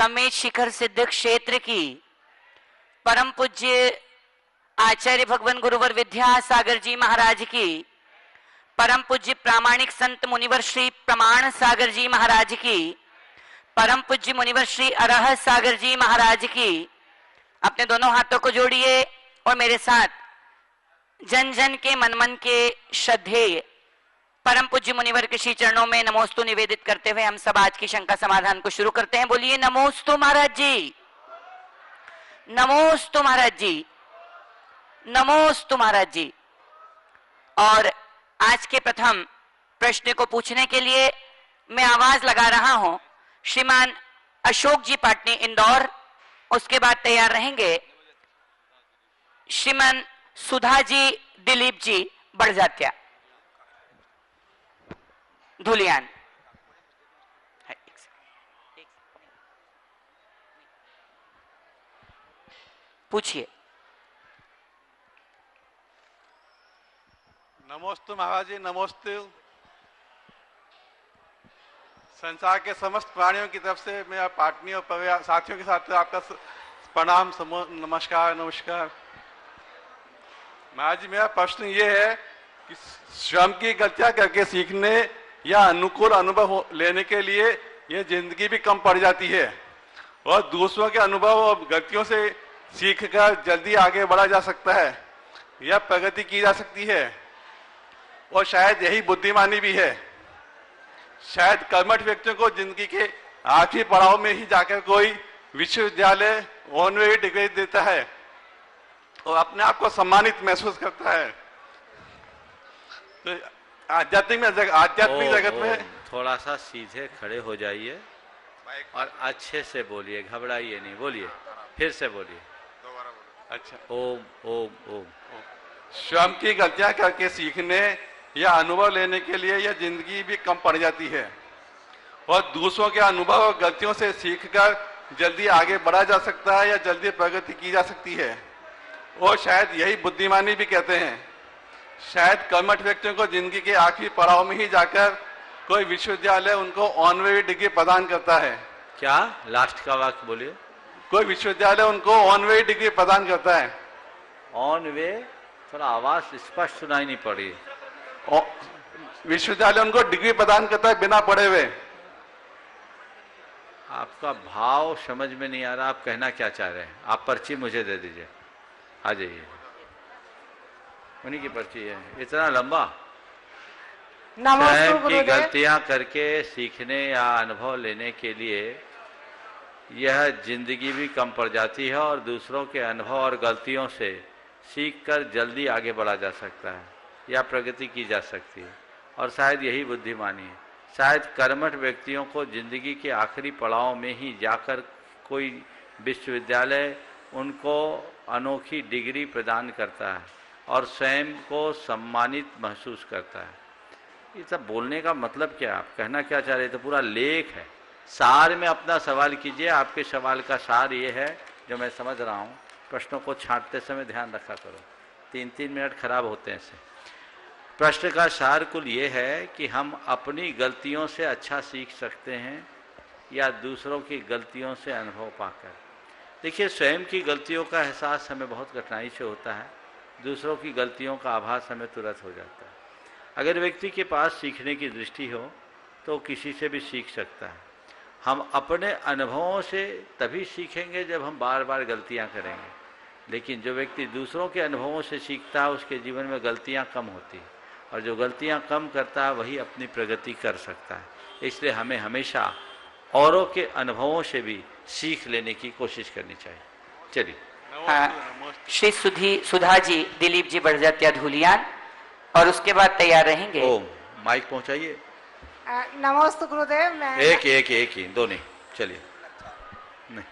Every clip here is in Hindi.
समेत शिखर सिद्ध क्षेत्र की परम पूज्य आचार्य भगवान गुरुवर विद्यासागर जी महाराज की, परम पूज्य प्रामाणिक संत मुनिवर श्री प्रमाण सागर जी महाराज की, परम पूज्य मुनिवर श्री अरहत सागर जी महाराज की। अपने दोनों हाथों को जोड़िए और मेरे साथ जन जन के मन मन के श्रद्धेय परम पूज्य मुनिवर के श्री चरणों में नमोस्तु निवेदित करते हुए हम सब आज की शंका समाधान को शुरू करते हैं। बोलिए नमोस्तु महाराज जी, नमोस्तु महाराज जी, नमोस्तु महाराज जी। और आज के प्रथम प्रश्न को पूछने के लिए मैं आवाज लगा रहा हूं श्रीमान अशोक जी पाटनी इंदौर, उसके बाद तैयार रहेंगे श्रीमान सुधा जी दिलीप जी बड़जात्या धुलियान। पूछिए। नमोस्तु महाराज जी, नमोस्तु। संसार के समस्त प्राणियों की तरफ से मैं पाटनी और परिवार साथियों के साथ आपका प्रणाम, नमस्कार नमस्कार। महाराज जी, मेरा प्रश्न ये है कि स्वयं की गलतियां करके सीखने या अनुकूल अनुभव लेने के लिए ये जिंदगी भी कम पड़ जाती है और दूसरों के अनुभव और गलतियों से सीखकर जल्दी आगे बढ़ा जा सकता है या प्रगति की जा सकती है, और शायद यही बुद्धिमानी भी है। शायद कर्मठ व्यक्तियों को जिंदगी के आखिरी पड़ाव में ही जाकर कोई विश्वविद्यालय ऑनरेरी डिग्री देता है और अपने आप को सम्मानित महसूस करता है। तो आध्यात्मिक जगत में थोड़ा सा सीधे खड़े हो जाइए और अच्छे से बोलिए, घबराइए नहीं, बोलिए, फिर से बोलिए। अच्छा। ओम ओम ओम। स्वयं की गलतियां करके सीखने या अनुभव लेने के लिए यह जिंदगी भी कम पड़ जाती है और दूसरों के अनुभव और गलतियों से सीखकर जल्दी आगे बढ़ा जा सकता है या जल्दी प्रगति की जा सकती है, और शायद यही बुद्धिमानी भी कहते हैं। शायद कर्मठ व्यक्तियों को जिंदगी के आखिरी पड़ाव में ही जाकर कोई विश्वविद्यालय उनको ऑनरेरी डिग्री प्रदान करता है। क्या लास्ट का वाक्य बोलिए? कोई विश्वविद्यालय उनको ऑनरेरी डिग्री प्रदान करता है। ऑन वे, थोड़ा आवाज स्पष्ट सुनाई नहीं पड़ी। विश्वविद्यालय उनको डिग्री प्रदान करता है बिना पढ़े हुए। आपका भाव समझ में नहीं आ रहा, आप कहना क्या चाह रहे हैं? आप पर्ची मुझे दे दीजिए, आ जाइए। उन्हीं की पर्ची है, इतना लंबा। स्वयं की गलतियां करके सीखने या अनुभव लेने के लिए यह जिंदगी भी कम पड़ जाती है और दूसरों के अनुभव और गलतियों से सीखकर जल्दी आगे बढ़ा जा सकता है या प्रगति की जा सकती है, और शायद यही बुद्धिमानी है। शायद कर्मठ व्यक्तियों को जिंदगी के आखिरी पड़ाव में ही जाकर कोई विश्वविद्यालय उनको अनोखी डिग्री प्रदान करता है और स्वयं को सम्मानित महसूस करता है। ये सब बोलने का मतलब क्या, आप कहना क्या चाह रहे? तो पूरा लेख है। सार में अपना सवाल कीजिए। आपके सवाल का सार ये है जो मैं समझ रहा हूँ। प्रश्नों को छांटते समय ध्यान रखा करो, 3-3 मिनट खराब होते हैं इससे। प्रश्न का सार कुल ये है कि हम अपनी गलतियों से अच्छा सीख सकते हैं या दूसरों की गलतियों से अनुभव पाकर। देखिए, स्वयं की गलतियों का एहसास हमें बहुत कठिनाई से होता है, दूसरों की गलतियों का आभास हमें तुरंत हो जाता है। अगर व्यक्ति के पास सीखने की दृष्टि हो तो किसी से भी सीख सकता है। हम अपने अनुभवों से तभी सीखेंगे जब हम बार बार गलतियां करेंगे, लेकिन जो व्यक्ति दूसरों के अनुभवों से सीखता है उसके जीवन में गलतियां कम होती हैं, और जो गलतियां कम करता है वही अपनी प्रगति कर सकता है। इसलिए हमें हमेशा औरों के अनुभवों से भी सीख लेने की कोशिश करनी चाहिए। चलिए। श्री सुधा जी दिलीप जी बड़जात्या धुलियान, और उसके बाद तैयार रहेंगे। ओम, माइक पहुंचाइए। नमस्ते गुरुदेव। मैं एक ही, दो नहीं, चलिए। नहीं,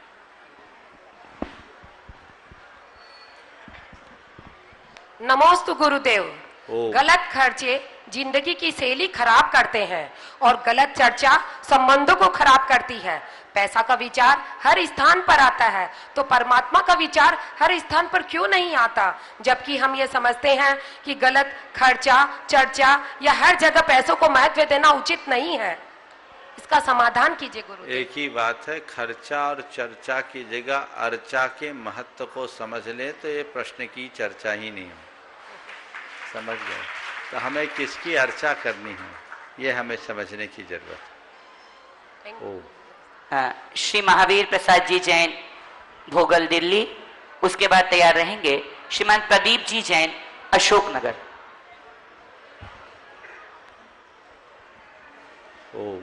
नमोस्तु गुरुदेव। गलत खर्चे जिंदगी की शैली खराब करते हैं और गलत चर्चा संबंधों को खराब करती है। पैसा का विचार हर स्थान पर आता है, तो परमात्मा का विचार हर स्थान पर क्यों नहीं आता? जबकि हम ये समझते हैं कि गलत खर्चा, चर्चा या हर जगह पैसों को महत्व देना उचित नहीं है। इसका समाधान कीजिए गुरुदेव। एक ही बात है, खर्चा और चर्चा की जगह अर्चा के महत्व को समझ ले तो ये प्रश्न की चर्चा ही नहीं हो। समझ गए? तो हमें किसकी अर्चा करनी है ये हमें समझने की जरूरत है। श्री महावीर प्रसाद जी जैन, भोगल, दिल्ली। उसके बाद तैयार रहेंगे श्रीमान प्रदीप जी जैन, अशोकनगर। ओम।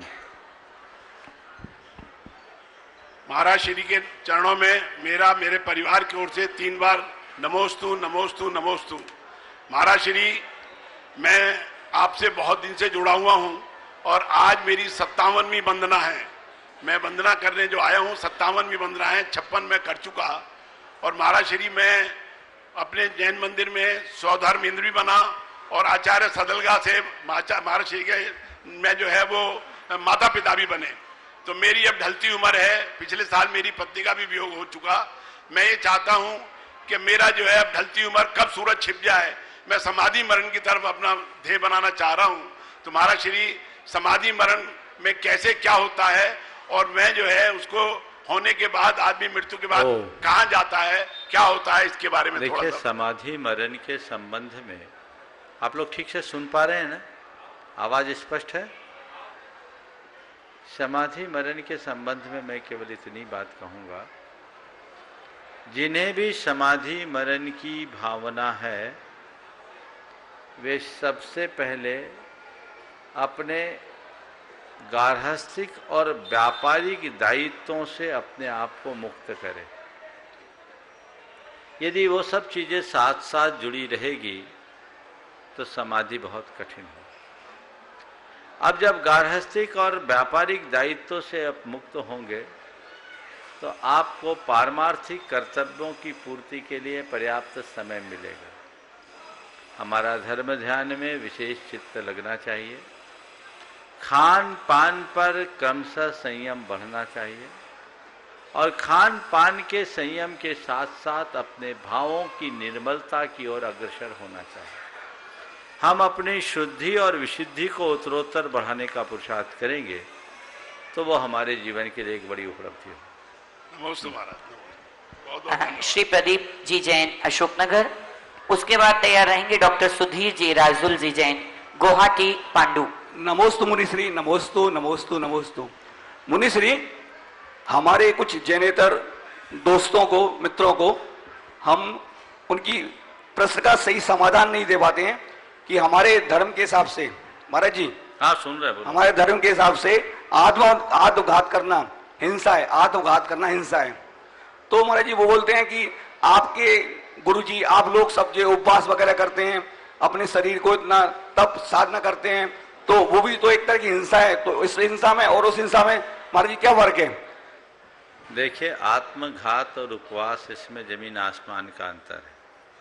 महाराज श्री के चरणों में मेरे परिवार की ओर से 3 बार नमोस्तु नमोस्तु नमोस्तु। महाराज श्री, मैं आपसे बहुत दिन से जुड़ा हुआ हूं और आज मेरी 57वीं वंदना है। मैं वंदना करने जो आया हूं 57वीं वंदना है, 56 में कर चुका। और महाराज श्री, मैं अपने जैन मंदिर में स्वधर्म इंद्र भी बना और आचार्य सदलगा से महाराज श्री के मैं जो है वो माता पिता भी बने। तो मेरी अब ढलती उम्र है, पिछले साल मेरी पत्नी का भी वियोग हो चुका। मैं ये चाहता हूं कि मेरा जो है अब ढलती उम्र कब सूरज छिप जाए, मैं समाधि मरण की तरफ अपना ध्येय बनाना चाह रहा हूं। तो महाराज श्री, समाधि मरण में कैसे क्या होता है और मैं जो है उसको होने के बाद आदमी मृत्यु के बाद कहां जाता है, क्या होता है, इसके बारे में थोड़ा सा। देखिए, समाधि मरण के संबंध में आप लोग ठीक से सुन पा रहे हैं ना? आवाज स्पष्ट है? समाधि मरण के संबंध में मैं केवल इतनी बात कहूंगा, जिन्हें भी समाधि मरण की भावना है वे सबसे पहले अपने गार्हस्थ्यिक और व्यापारिक दायित्वों से अपने आप को मुक्त करें। यदि वो सब चीजें साथ साथ जुड़ी रहेगी तो समाधि बहुत कठिन हो। अब जब गार्हस्थ्यिक और व्यापारिक दायित्वों से आप मुक्त होंगे तो आपको पारमार्थिक कर्तव्यों की पूर्ति के लिए पर्याप्त समय मिलेगा। हमारा धर्म ध्यान में विशेष चित्त लगना चाहिए। खान पान पर क्रमशः संयम बढ़ना चाहिए और खान पान के संयम के साथ साथ अपने भावों की निर्मलता की ओर अग्रसर होना चाहिए। हम अपनी शुद्धि और विशुद्धि को उत्तरोत्तर बढ़ाने का पुरुषार्थ करेंगे तो वो हमारे जीवन के लिए एक बड़ी उपलब्धि हो। नमस्ते महाराज। श्री प्रदीप जी जैन, अशोकनगर। उसके बाद तैयार रहेंगे डॉक्टर सुधीर जी, राजुल जी जैन, गुवाहाटी, पांडु। नमोस्तु मुनिश्री, नमोस्तु नमोस्तु नमोस्तु। मुनिश्री, हमारे कुछ जैनेतर दोस्तों को, मित्रों को हम उनकी प्रश्न का सही समाधान नहीं दे पाते हैं कि हमारे धर्म के हिसाब से, महाराज जी, हाँ सुन रहे हैं, हमारे धर्म के हिसाब से आत्मघात करना हिंसा है, आत्मघात करना हिंसा है। तो महाराज जी वो बोलते हैं कि आपके गुरुजी, आप लोग सब जो उपवास वगैरह करते हैं, अपने शरीर को इतना तप साधना करते हैं, तो वो भी तो एक तरह की हिंसा है। तो इस हिंसा में और उस हिंसा में महाराज जी क्या फर्क है? देखिए, आत्मघात और उपवास, इसमें जमीन आसमान का अंतर है।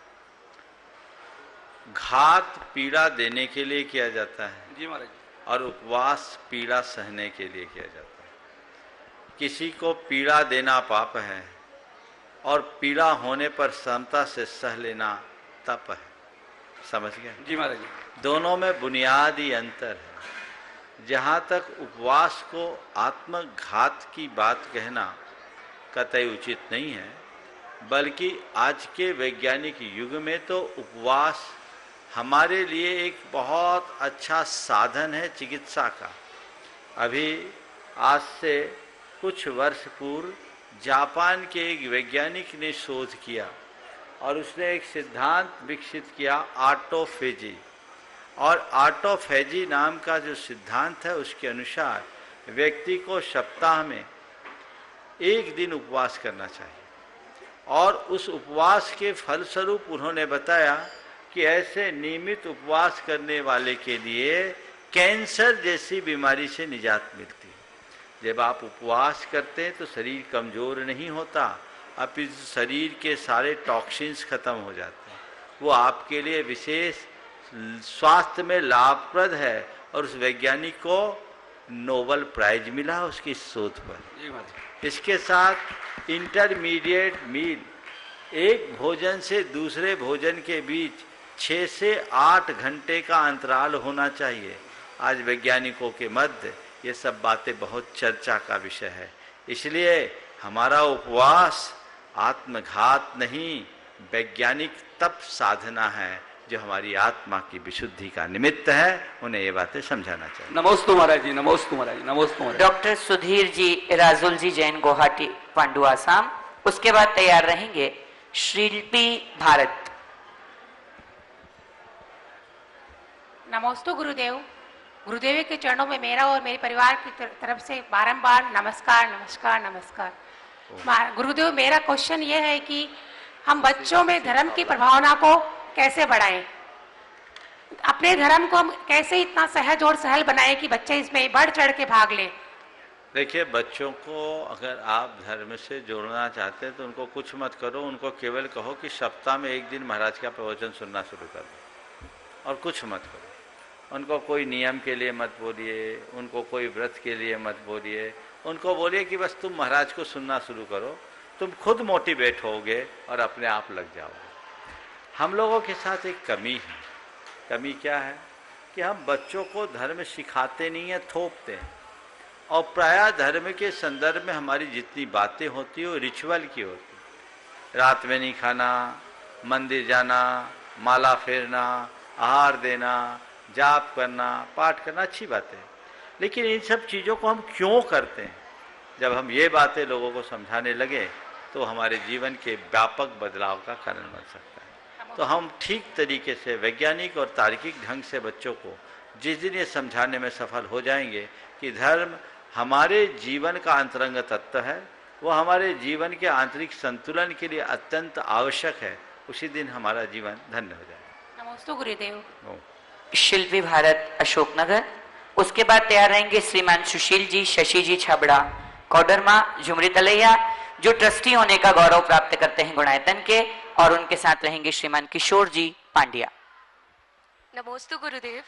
घात पीड़ा देने के लिए किया जाता है जी महाराज, और उपवास पीड़ा सहने के लिए किया जाता है। किसी को पीड़ा देना पाप है और पीड़ा होने पर समता से सह लेना तप है। समझ गए? जी महाराज जी। दोनों में बुनियादी अंतर है। जहाँ तक उपवास को आत्मघात की बात कहना कतई उचित नहीं है, बल्कि आज के वैज्ञानिक युग में तो उपवास हमारे लिए एक बहुत अच्छा साधन है चिकित्सा का। अभी आज से कुछ वर्ष पूर्व जापान के एक वैज्ञानिक ने शोध किया और उसने एक सिद्धांत विकसित किया, ऑटोफेजी। और ऑटोफेजी नाम का जो सिद्धांत है उसके अनुसार व्यक्ति को सप्ताह में 1 दिन उपवास करना चाहिए। और उस उपवास के फलस्वरूप उन्होंने बताया कि ऐसे नियमित उपवास करने वाले के लिए कैंसर जैसी बीमारी से निजात मिलती है। जब आप उपवास करते हैं तो शरीर कमज़ोर नहीं होता, अपितु शरीर के सारे टॉक्सिन्स खत्म हो जाते हैं। वो आपके लिए विशेष स्वास्थ्य में लाभप्रद है और उस वैज्ञानिक को नोबेल प्राइज मिला उसकी शोध पर। इसके साथ इंटरमीडिएट मील, एक भोजन से दूसरे भोजन के बीच 6 से 8 घंटे का अंतराल होना चाहिए। आज वैज्ञानिकों के मध्य ये सब बातें बहुत चर्चा का विषय है। इसलिए हमारा उपवास आत्मघात नहीं, वैज्ञानिक तप साधना है जो हमारी आत्मा की विशुद्धि का निमित्त है। उन्हें ये बातें समझाना चाहिए। नमोस्तु महाराज जी, नमोस्तु महाराज जी, नमोस्तु महाराज। डॉक्टर सुधीर जी राजुल जी जैन गुवाहाटी पांडु आसाम। उसके बाद तैयार रहेंगे शिल्पी भारत। नमोस्तु गुरुदेव। गुरुदेव के चरणों में मेरा और मेरे परिवार की तरफ से बारंबार नमस्कार नमस्कार नमस्कार। गुरुदेव, मेरा क्वेश्चन ये है कि हम बच्चों में धर्म की प्रभावना को कैसे बढ़ाएं, अपने धर्म को हम कैसे इतना सहज और सहल बनाएं कि बच्चे इसमें बढ़ चढ़ के भाग लें। देखिए, बच्चों को अगर आप धर्म से जोड़ना चाहते हैं तो उनको कुछ मत करो, उनको केवल कहो कि सप्ताह में एक दिन महाराज का प्रवचन सुनना शुरू कर दो और कुछ मत करो। उनको कोई नियम के लिए मत बोलिए, उनको कोई व्रत के लिए मत बोलिए, उनको बोलिए कि बस तुम महाराज को सुनना शुरू करो, तुम खुद मोटिवेट होगे और अपने आप लग जाओगे। हम लोगों के साथ एक कमी है। कमी क्या है कि हम बच्चों को धर्म सिखाते नहीं हैं, थोपते हैं। और प्रायः धर्म के संदर्भ में हमारी जितनी बातें होती है वो रिचुअल की होती है। रात में नहीं खाना, मंदिर जाना, माला फेरना, आहार देना, जाप करना, पाठ करना, अच्छी बातें। लेकिन इन सब चीज़ों को हम क्यों करते हैं? जब हम ये बातें लोगों को समझाने लगे तो हमारे जीवन के व्यापक बदलाव का कारण बन सकता है। तो हम ठीक तरीके से वैज्ञानिक और तार्किक ढंग से बच्चों को जिस दिन ये समझाने में सफल हो जाएंगे कि धर्म हमारे जीवन का अंतरंग तत्व है, वो हमारे जीवन के आंतरिक संतुलन के लिए अत्यंत आवश्यक है, उसी दिन हमारा जीवन धन्य हो जाएगा। नमस्ते गुरुदेव। शिल्पी भारत अशोकनगर। उसके बाद तैयार रहेंगे श्रीमान सुशील जी शशि जी छाबड़ा कोडरमा झुमरी तलैया, जो ट्रस्टी होने का गौरव प्राप्त करते हैं गुणायतन के, और उनके साथ रहेंगे श्रीमान किशोर जी पांड्या। नमोस्तु गुरुदेव।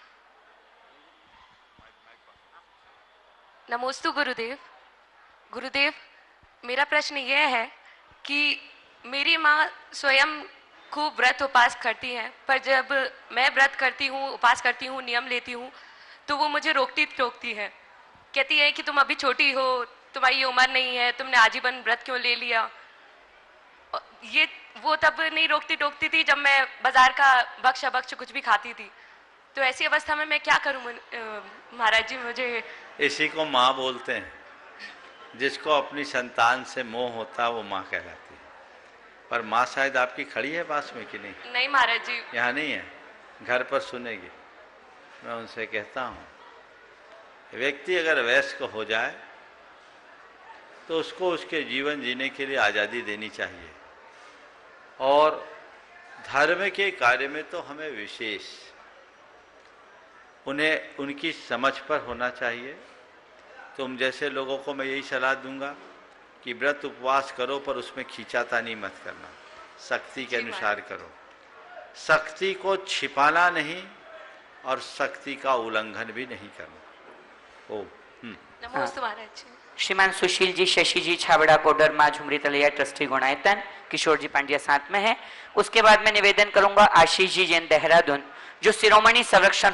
नमोस्तु गुरुदेव। गुरुदेव, मेरा प्रश्न यह है कि मेरी माँ स्वयं खूब व्रत उपास करती हैं, पर जब मैं व्रत करती हूँ, उपास करती हूँ, नियम लेती हूँ, तो वो मुझे रोकती है। कहती है कि तुम अभी छोटी हो, तुम्हारी ये उम्र नहीं है, तुमने आजीवन व्रत क्यों ले लिया। ये वो तब नहीं रोकती टोकती थी जब मैं बाजार का भक्ष कुछ भी खाती थी। तो ऐसी अवस्था में मैं क्या करूं महाराज जी? मुझे इसी को माँ बोलते हैं। जिसको अपनी संतान से मोह होता है वो माँ कहलाती है। पर माँ शायद आपकी खड़ी है पास में कि नहीं? नहीं महाराज जी, यहाँ नहीं है, घर पर सुनेगी। मैं उनसे कहता हूँ, व्यक्ति अगर वयस्क हो जाए तो उसको उसके जीवन जीने के लिए आज़ादी देनी चाहिए, और धर्म के कार्य में तो हमें विशेष उन्हें उनकी समझ पर होना चाहिए। तुम जैसे लोगों को मैं यही सलाह दूंगा कि व्रत उपवास करो, पर उसमें खींचातानी मत करना, शक्ति के अनुसार करो। शक्ति को छिपाना नहीं और शक्ति का उल्लंघन भी नहीं करना। नमस्ते महाराज जी। श्रीमान सुशील जी शशि जी छाबड़ा कोडरमा झुमरी तलैया ट्रस्टी गुणायतन, किशोर जी पांड्या साथ में है। उसके बाद मैं निवेदन करूंगा आशीष जी जैन देहरादून, जो शिरोमणि संरक्षण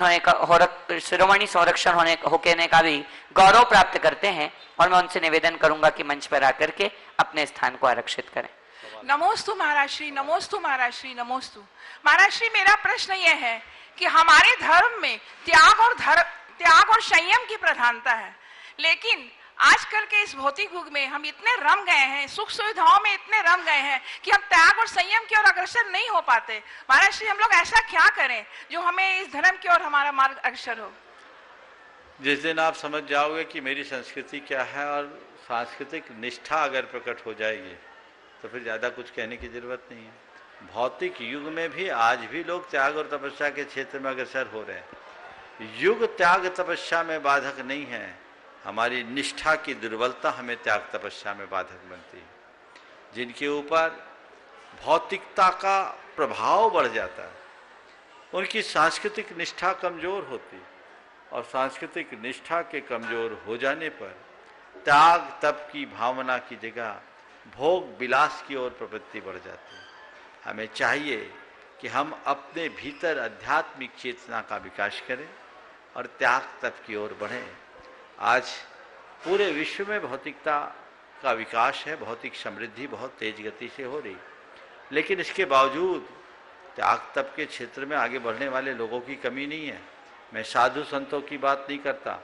होने का भी गौरव प्राप्त करते हैं, और मैं उनसे निवेदन करूंगा कि मंच पर आकर के अपने स्थान को आरक्षित करें। नमोस्तु महाराज श्री, नमोस्तु महाराज श्री, नमोस्तु महाराज श्री। मेरा प्रश्न यह है कि हमारे धर्म में त्याग और संयम की प्रधानता है, लेकिन आजकल के इस भौतिक युग में हम इतने रम गए हैं, सुख सुविधाओं में इतने रम गए हैं कि हम त्याग और संयम की ओर अग्रसर नहीं हो पाते। महाराज श्री, हम लोग ऐसा क्या करें जो हमें इस धर्म की ओर हमारा मार्ग अग्रसर हो? जिस दिन आप समझ जाओगे कि मेरी संस्कृति क्या है और सांस्कृतिक निष्ठा अगर प्रकट हो जाएगी तो फिर ज़्यादा कुछ कहने की जरूरत नहीं है। भौतिक युग में भी आज भी लोग त्याग और तपस्या के क्षेत्र में अग्रसर हो रहे हैं। युग त्याग तपस्या में बाधक नहीं है, हमारी निष्ठा की दुर्बलता हमें त्याग तपस्या में बाधक बनती है। जिनके ऊपर भौतिकता का प्रभाव बढ़ जाता है उनकी सांस्कृतिक निष्ठा कमजोर होती है, और सांस्कृतिक निष्ठा के कमजोर हो जाने पर त्याग तप की भावना की जगह भोग विलास की ओर प्रवृत्ति बढ़ जाती है। हमें चाहिए कि हम अपने भीतर आध्यात्मिक चेतना का विकास करें और त्याग तप की ओर बढ़ें। आज पूरे विश्व में भौतिकता का विकास है, भौतिक समृद्धि बहुत तेज गति से हो रही, लेकिन इसके बावजूद त्याग तप के क्षेत्र में आगे बढ़ने वाले लोगों की कमी नहीं है। मैं साधु संतों की बात नहीं करता,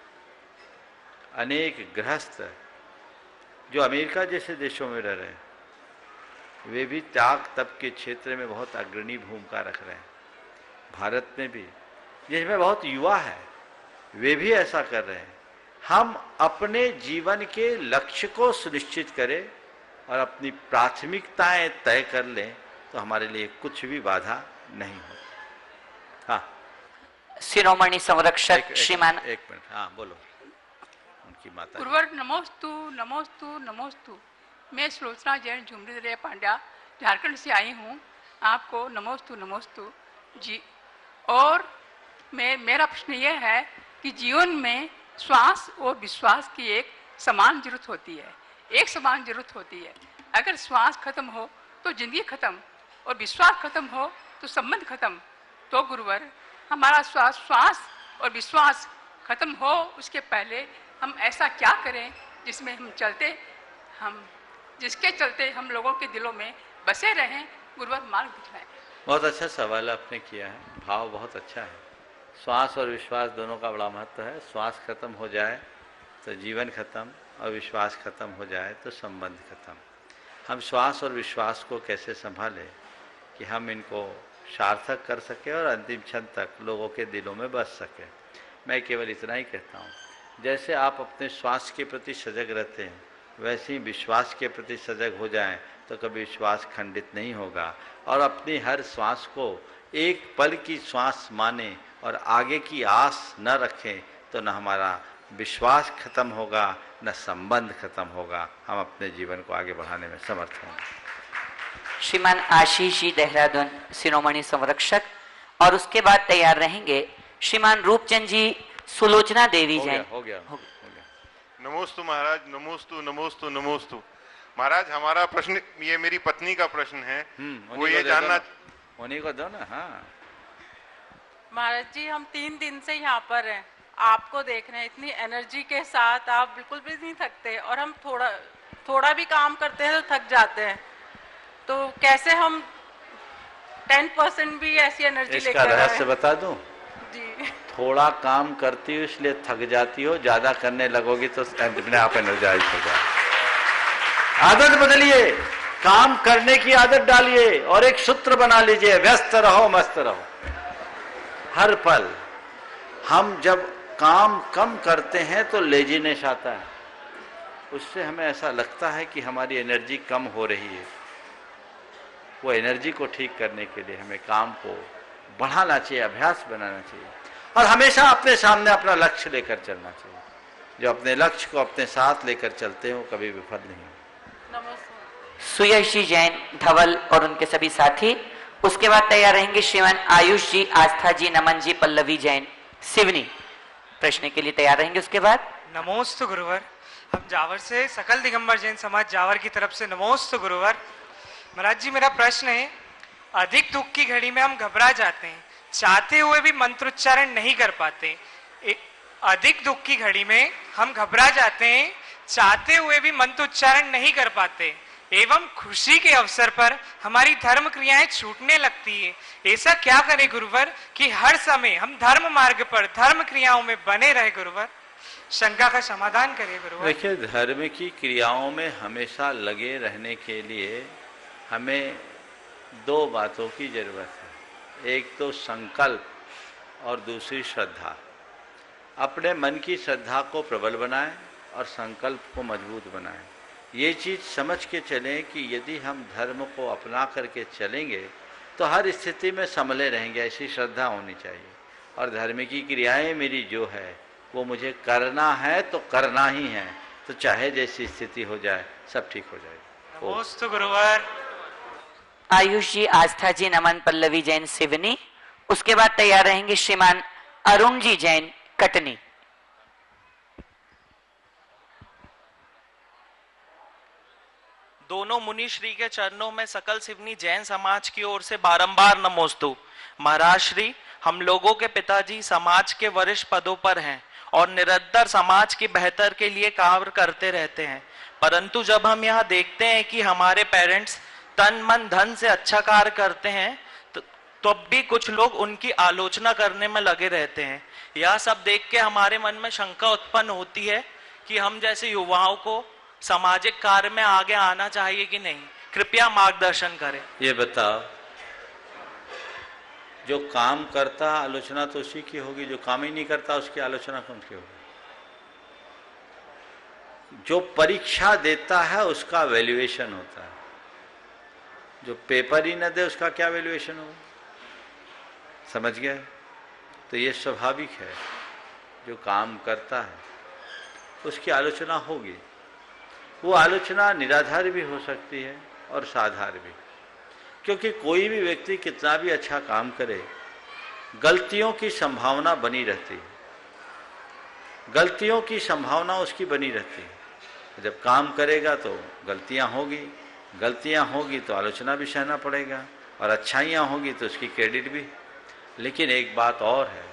अनेक गृहस्थ जो अमेरिका जैसे देशों में रह रहे हैं वे भी त्याग तप के क्षेत्र में बहुत अग्रणी भूमिका रख रहे हैं। भारत में भी जिसमें बहुत युवा है वे भी ऐसा कर रहे हैं। हम अपने जीवन के लक्ष्य को सुनिश्चित करें और अपनी प्राथमिकताएं तय कर लें तो हमारे लिए कुछ भी बाधा नहीं होती। हाँ, शिरोमणि संरक्षक श्रीमान। एक मिनट, हाँ बोलो। उनकी माता। गुरुवर नमोस्तु नमोस्तु नमोस्तु। मैं सुलोचना जैन झुमरी पांड्या झारखंड से आई हूँ। आपको नमोस्तु नमोस्तु जी। और मेरा प्रश्न ये है कि जीवन में श्वास और विश्वास की एक समान जरूरत होती है, एक समान जरूरत होती है। अगर श्वास खत्म हो तो जिंदगी खत्म और विश्वास खत्म हो तो संबंध खत्म। तो गुरुवर हमारा श्वास और विश्वास खत्म हो उसके पहले हम ऐसा क्या करें जिसमें जिसके चलते हम लोगों के दिलों में बसे रहें। गुरुवर मार्ग दिखलाएं। बहुत अच्छा सवाल आपने किया है, भाव बहुत अच्छा है। श्वास और विश्वास दोनों का बड़ा महत्व है। श्वास खत्म हो जाए तो जीवन खत्म और विश्वास खत्म हो जाए तो संबंध खत्म। हम श्वास और विश्वास को कैसे संभालें कि हम इनको सार्थक कर सकें और अंतिम क्षण तक लोगों के दिलों में बस सकें। मैं केवल इतना ही कहता हूँ, जैसे आप अपने श्वास के प्रति सजग रहते हैं वैसे ही विश्वास के प्रति सजग हो जाएं तो कभी विश्वास खंडित नहीं होगा। और अपनी हर श्वास को एक पल की श्वास माने और आगे की आस न रखें तो न हमारा विश्वास खत्म होगा न संबंध खत्म होगा। हम अपने जीवन को आगे बढ़ाने में समर्थ होंगे। श्रीमान आशीष जी देहरादून शिरोमणि संरक्षक, और उसके बाद तैयार रहेंगे श्रीमान रूपचंद जी सुलोचना देवी जैन। हो गया। नमोस्तु महाराज, नमोस्तु नमोस्तु नमोस्तु। महाराज हमारा प्रश्न, ये मेरी पत्नी का प्रश्न है, वो ये जानना। उन्हीं को दो ना। हाँ महाराज जी, हम 3 दिन से यहाँ पर हैं, आपको देख रहे हैं, इतनी एनर्जी के साथ आप बिल्कुल भी नहीं थकते और हम थोड़ा भी काम करते हैं तो थक जाते हैं। तो कैसे हम 10% भी ऐसी एनर्जी लेकर आए? इसका रहस्य बता दूं? जी। थोड़ा काम करती हो इसलिए थक जाती हो, ज्यादा करने लगोगी तो अपने आप एनर्जाइज हो जाए। आदत बदलिए, काम करने की आदत डालिए और एक सूत्र बना लीजिए, व्यस्त रहो मस्त रहो हर पल। हम जब काम कम करते हैं तो लेजीनेस आता है, उससे हमें ऐसा लगता है कि हमारी एनर्जी कम हो रही है। वो एनर्जी को ठीक करने के लिए हमें काम को बढ़ाना चाहिए, अभ्यास बनाना चाहिए और हमेशा अपने सामने अपना लक्ष्य लेकर चलना चाहिए। जो अपने लक्ष्य को अपने साथ लेकर चलते हैं वो कभी विफल नहीं होते। सुयश जी जैन धवल और उनके सभी साथी। उसके बाद तैयार रहेंगे श्रीमान आयुष जी, आस्था जी, नमन जी, पल्लवी जैन सिवनी प्रश्न के लिए तैयार रहेंगे। उसके बाद नमोस्तु गुरुवर। हम जावर से सकल दिगंबर जैन समाज जावर की तरफ से नमोस्तु गुरुवर। महाराज जी, मेरा प्रश्न है, अधिक दुख की घड़ी में हम घबरा जाते हैं, चाहते हुए भी मंत्रोच्चारण नहीं कर पाते। अधिक दुख की घड़ी में हम घबरा जाते हैं, चाहते हुए भी मंत्रोच्चारण नहीं कर पाते एवं खुशी के अवसर पर हमारी धर्म क्रियाएं छूटने लगती है। ऐसा क्या करें गुरुवर कि हर समय हम धर्म मार्ग पर धर्म क्रियाओं में बने रहे गुरुवर? शंका का समाधान करिए गुरुवर। देखिए, धर्म की क्रियाओं में हमेशा लगे रहने के लिए हमें 2 बातों की जरूरत है। एक तो संकल्प और दूसरी श्रद्धा। अपने मन की श्रद्धा को प्रबल बनाएं और संकल्प को मजबूत बनाएं। ये चीज समझ के चलें कि यदि हम धर्म को अपना करके चलेंगे तो हर स्थिति में संभले रहेंगे, ऐसी श्रद्धा होनी चाहिए। और धर्म की क्रियाएं मेरी जो है वो मुझे करना है तो करना ही है, तो चाहे जैसी स्थिति हो जाए सब ठीक हो जाएगा। नमोस्तु गुरुवर। आयुष जी, आस्था जी, नमन, पल्लवी जैन सिवनी। उसके बाद तैयार रहेंगे श्रीमान अरुण जी जैन कटनी। दोनों मुनि श्री के चरणों में सकल सिवनी जैन समाज की ओर से बारंबार नमोस्तु। महाराज श्री, हम लोगों के पिताजी समाज के वरिष्ठ पदों पर हैं और निरंतर समाज के बेहतर के लिए कार्य करते रहते हैं, परंतु जब हम यहाँ देखते हैं कि हमारे पेरेंट्स तन मन धन से अच्छा कार्य करते हैं तो अब भी कुछ लोग उनकी आलोचना करने में लगे रहते हैं। यह सब देख के हमारे मन में शंका उत्पन्न होती है कि हम जैसे युवाओं को सामाजिक कार्य में आगे आना चाहिए कि नहीं। कृपया मार्गदर्शन करें। ये बताओ, जो काम करता आलोचना तो उसी की होगी, जो काम ही नहीं करता उसकी आलोचना कौन की होगी? जो परीक्षा देता है उसका वैल्यूएशन होता है, जो पेपर ही न दे उसका क्या वैल्यूएशन होगा? समझ गए? तो ये स्वाभाविक है, जो काम करता है उसकी आलोचना होगी। वो आलोचना निराधार भी हो सकती है और साधार भी, क्योंकि कोई भी व्यक्ति कितना भी अच्छा काम करे गलतियों की संभावना बनी रहती है, गलतियों की संभावना उसकी बनी रहती है। जब काम करेगा तो गलतियां होगी, गलतियां होगी तो आलोचना भी सहना पड़ेगा, और अच्छाइयां होगी तो उसकी क्रेडिट भी। लेकिन एक बात और है,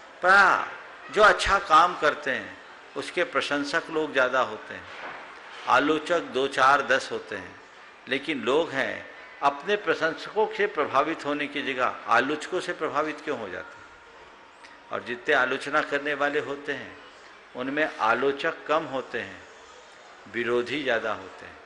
पर जो अच्छा काम करते हैं उसके प्रशंसक लोग ज़्यादा होते हैं, आलोचक 2, 4, 10 होते हैं, लेकिन लोग हैं अपने प्रशंसकों से प्रभावित होने की जगह आलोचकों से प्रभावित क्यों हो जाते हैं? और जितने आलोचना करने वाले होते हैं उनमें आलोचक कम होते हैं, विरोधी ज़्यादा होते हैं।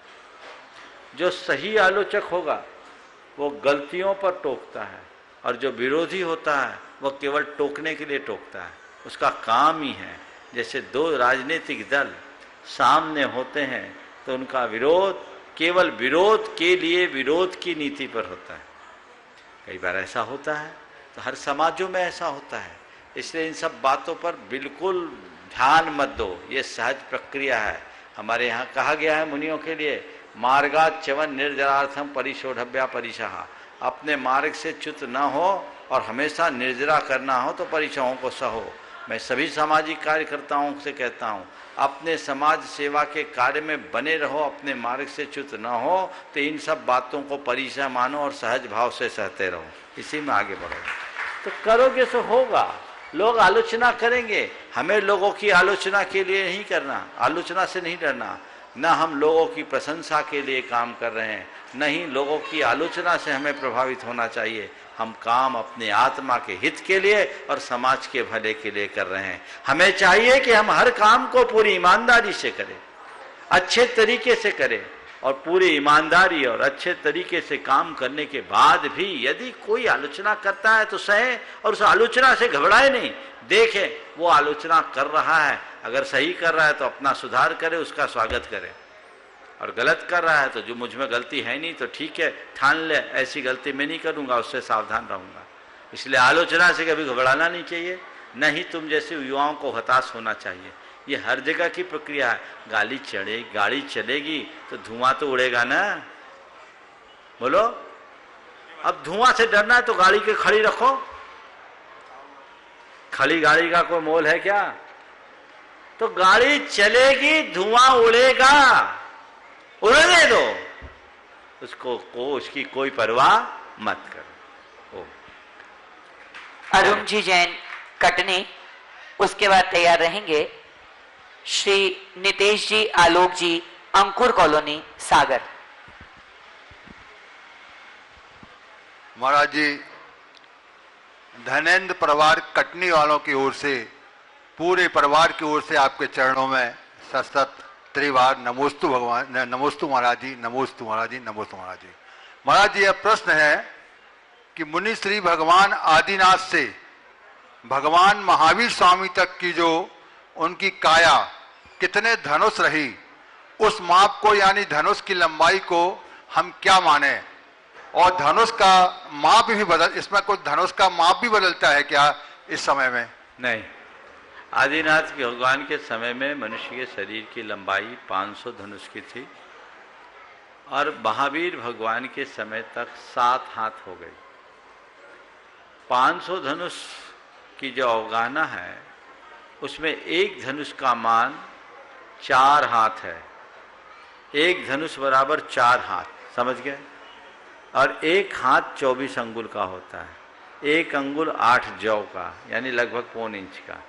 जो सही आलोचक होगा वो गलतियों पर टोकता है, और जो विरोधी होता है वो केवल टोकने के लिए टोकता है, उसका काम ही है। जैसे दो राजनीतिक दल सामने होते हैं तो उनका विरोध केवल विरोध के लिए विरोध की नीति पर होता है। कई बार ऐसा होता है, तो हर समाजों में ऐसा होता है। इसलिए इन सब बातों पर बिल्कुल ध्यान मत दो, ये सहज प्रक्रिया है। हमारे यहाँ कहा गया है मुनियों के लिए, मार्गात् च्यवन निर्जरार्थम परिशोधव्या परिशः। अपने मार्ग से च्युत न हो और हमेशा निर्जरा करना हो तो परिचयों को सहो। मैं सभी सामाजिक कार्यकर्ताओं से कहता हूँ, अपने समाज सेवा के कार्य में बने रहो, अपने मार्ग से च्युत न हो, तो इन सब बातों को परिचय मानो और सहज भाव से सहते रहो, इसी में आगे बढ़ो। तो करोगे तो होगा, लोग आलोचना करेंगे। हमें लोगों की आलोचना के लिए नहीं करना, आलोचना से नहीं डरना। न हम लोगों की प्रशंसा के लिए काम कर रहे हैं, न ही लोगों की आलोचना से हमें प्रभावित होना चाहिए। हम काम अपने आत्मा के हित के लिए और समाज के भले के लिए कर रहे हैं। हमें चाहिए कि हम हर काम को पूरी ईमानदारी से करें, अच्छे तरीके से करें, और पूरी ईमानदारी और अच्छे तरीके से काम करने के बाद भी यदि कोई आलोचना करता है तो सहे, और उस आलोचना से घबराए नहीं। देखें वो आलोचना कर रहा है, अगर सही कर रहा है तो अपना सुधार करे, उसका स्वागत करे, और गलत कर रहा है तो जो मुझ में गलती है नहीं तो ठीक है, ठान ले ऐसी गलती मैं नहीं करूंगा, उससे सावधान रहूंगा। इसलिए आलोचना से कभी घबराना नहीं चाहिए, न ही तुम जैसे युवाओं को हताश होना चाहिए। ये हर जगह की प्रक्रिया है। गाड़ी चलेगी तो धुआं तो उड़ेगा ना, बोलो। अब धुआं से डरना है तो गाड़ी के खड़ी रखो, खड़ी गाड़ी का कोई मोल है क्या? तो गाड़ी चलेगी, धुआं उड़ेगा, उड़ने दो उसको, उसकी कोई परवाह मत करो। अरुण जी जैन कटनी, उसके बाद तैयार रहेंगे श्री नितेश जी, आलोक जी, अंकुर कॉलोनी, सागर। महाराज जी, धनेन्द्र परिवार कटनी वालों की ओर से, पूरे परिवार की ओर से आपके चरणों में सतत त्रिवार नमोस्तु भगवान, नमोस्तु महाराज जी, नमोस्तु महाराज जी, नमोस्तु महाराज जी। महाराज जी, यह प्रश्न है कि मुनि श्री भगवान आदिनाथ से भगवान महावीर स्वामी तक की जो उनकी काया कितने धनुष रही, उस माप को यानी धनुष की लंबाई को हम क्या माने? और धनुष का माप भी इसमें कुछ धनुष का माप भी बदलता है क्या इस समय में? नहीं, आदिनाथ भगवान के समय में मनुष्य के शरीर की लंबाई 500 धनुष की थी, और महावीर भगवान के समय तक 7 हाथ हो गई। 500 धनुष की जो अवगाहना है उसमें एक धनुष का मान 4 हाथ है। एक धनुष बराबर 4 हाथ, समझ गए? और एक हाथ 24 अंगुल का होता है, एक अंगुल 8 जौ का, यानी लगभग 1.25 इंच का।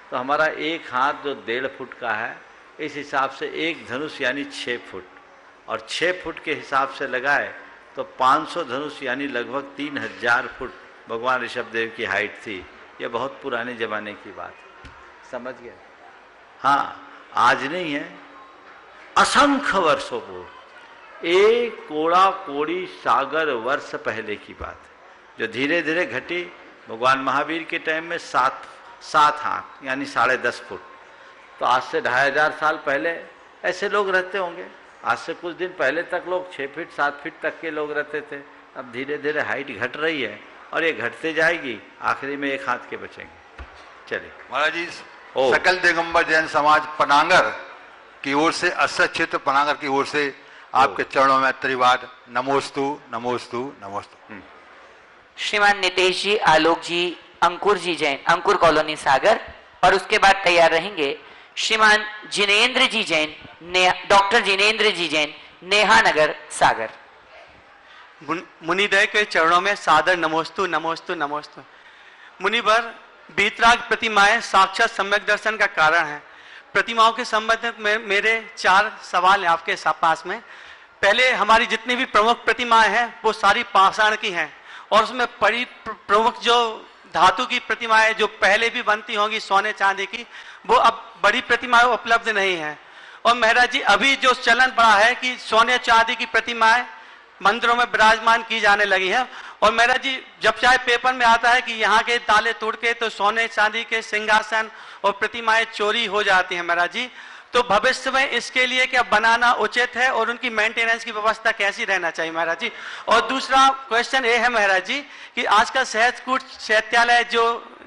तो हमारा एक हाथ जो 1.5 फुट का है, इस हिसाब से एक धनुष यानी 6 फुट, और 6 फुट के हिसाब से लगाए तो 500 धनुष यानी लगभग 3000 फुट भगवान ऋषभदेव की हाइट थी। ये बहुत पुराने जमाने की बात है, समझ गए? हाँ, आज नहीं है, असंख्य वर्षों पूर्व, एक कोड़ा कोड़ी सागर वर्ष पहले की बात है, जो धीरे धीरे घटी। भगवान महावीर के टाइम में 7 हाथ यानी 10.5 फुट। तो आज से 2500 साल पहले ऐसे लोग रहते होंगे। आज से कुछ दिन पहले तक लोग 6 फीट 7 फीट तक के लोग रहते थे। अब धीरे धीरे हाइट घट रही है और ये घटते जाएगी, आखिरी में एक हाथ के बचेंगे। चलिए महाराज जी, सकल दिगंबर जैन समाज पनागर की ओर से, अस्सर क्षेत्र पनागर की ओर से आपके चरणों में त्रिवार नमोस्तु नमोस्तु नमोस्तु। श्रीमान नितेश जी, आलोक जी, अंकुर जी जैन, अंकुर कॉलोनी सागर, और उसके बाद तैयार रहेंगे श्रीमान जिनेंद्र जी जैन, डॉक्टर जिनेंद्र जी जैन, नेहा नगर सागर। मुनिदय के चरणों में सादर नमोस्तु नमोस्तु नमोस्तु। मुनिवर, बीतराग प्रतिमाएं साक्षात सम्यक दर्शन का कारण है। प्रतिमाओं के संबंध में मेरे 4 सवाल हैं आपके पास में। पहले, हमारी जितनी भी प्रमुख प्रतिमाएं हैं वो सारी पाषाण की हैं, और उसमें बड़ी प्रमुख जो धातु की प्रतिमाएं जो पहले भी बनती होंगी सोने चांदी की, वो अब बड़ी प्रतिमाएं उपलब्ध नहीं है। और महाराज जी, अभी जो चलन बढ़ा है कि सोने चांदी की प्रतिमाएं मंदिरों में विराजमान की जाने लगी है। और महाराज जी, जब चाहे पेपर में आता है कि यहाँ के ताले तोड़ के तो सोने चांदी के सिंहासन और प्रतिमाएं चोरी हो जाती हैं महाराज जी। तो भविष्य में इसके लिए क्या बनाना उचित है और उनकी मेंटेनेंस की व्यवस्था कैसी रहना चाहिए महाराज जी? और दूसरा क्वेश्चन ये है महाराज जी कि आज का सहजकूट शैत्यालय जो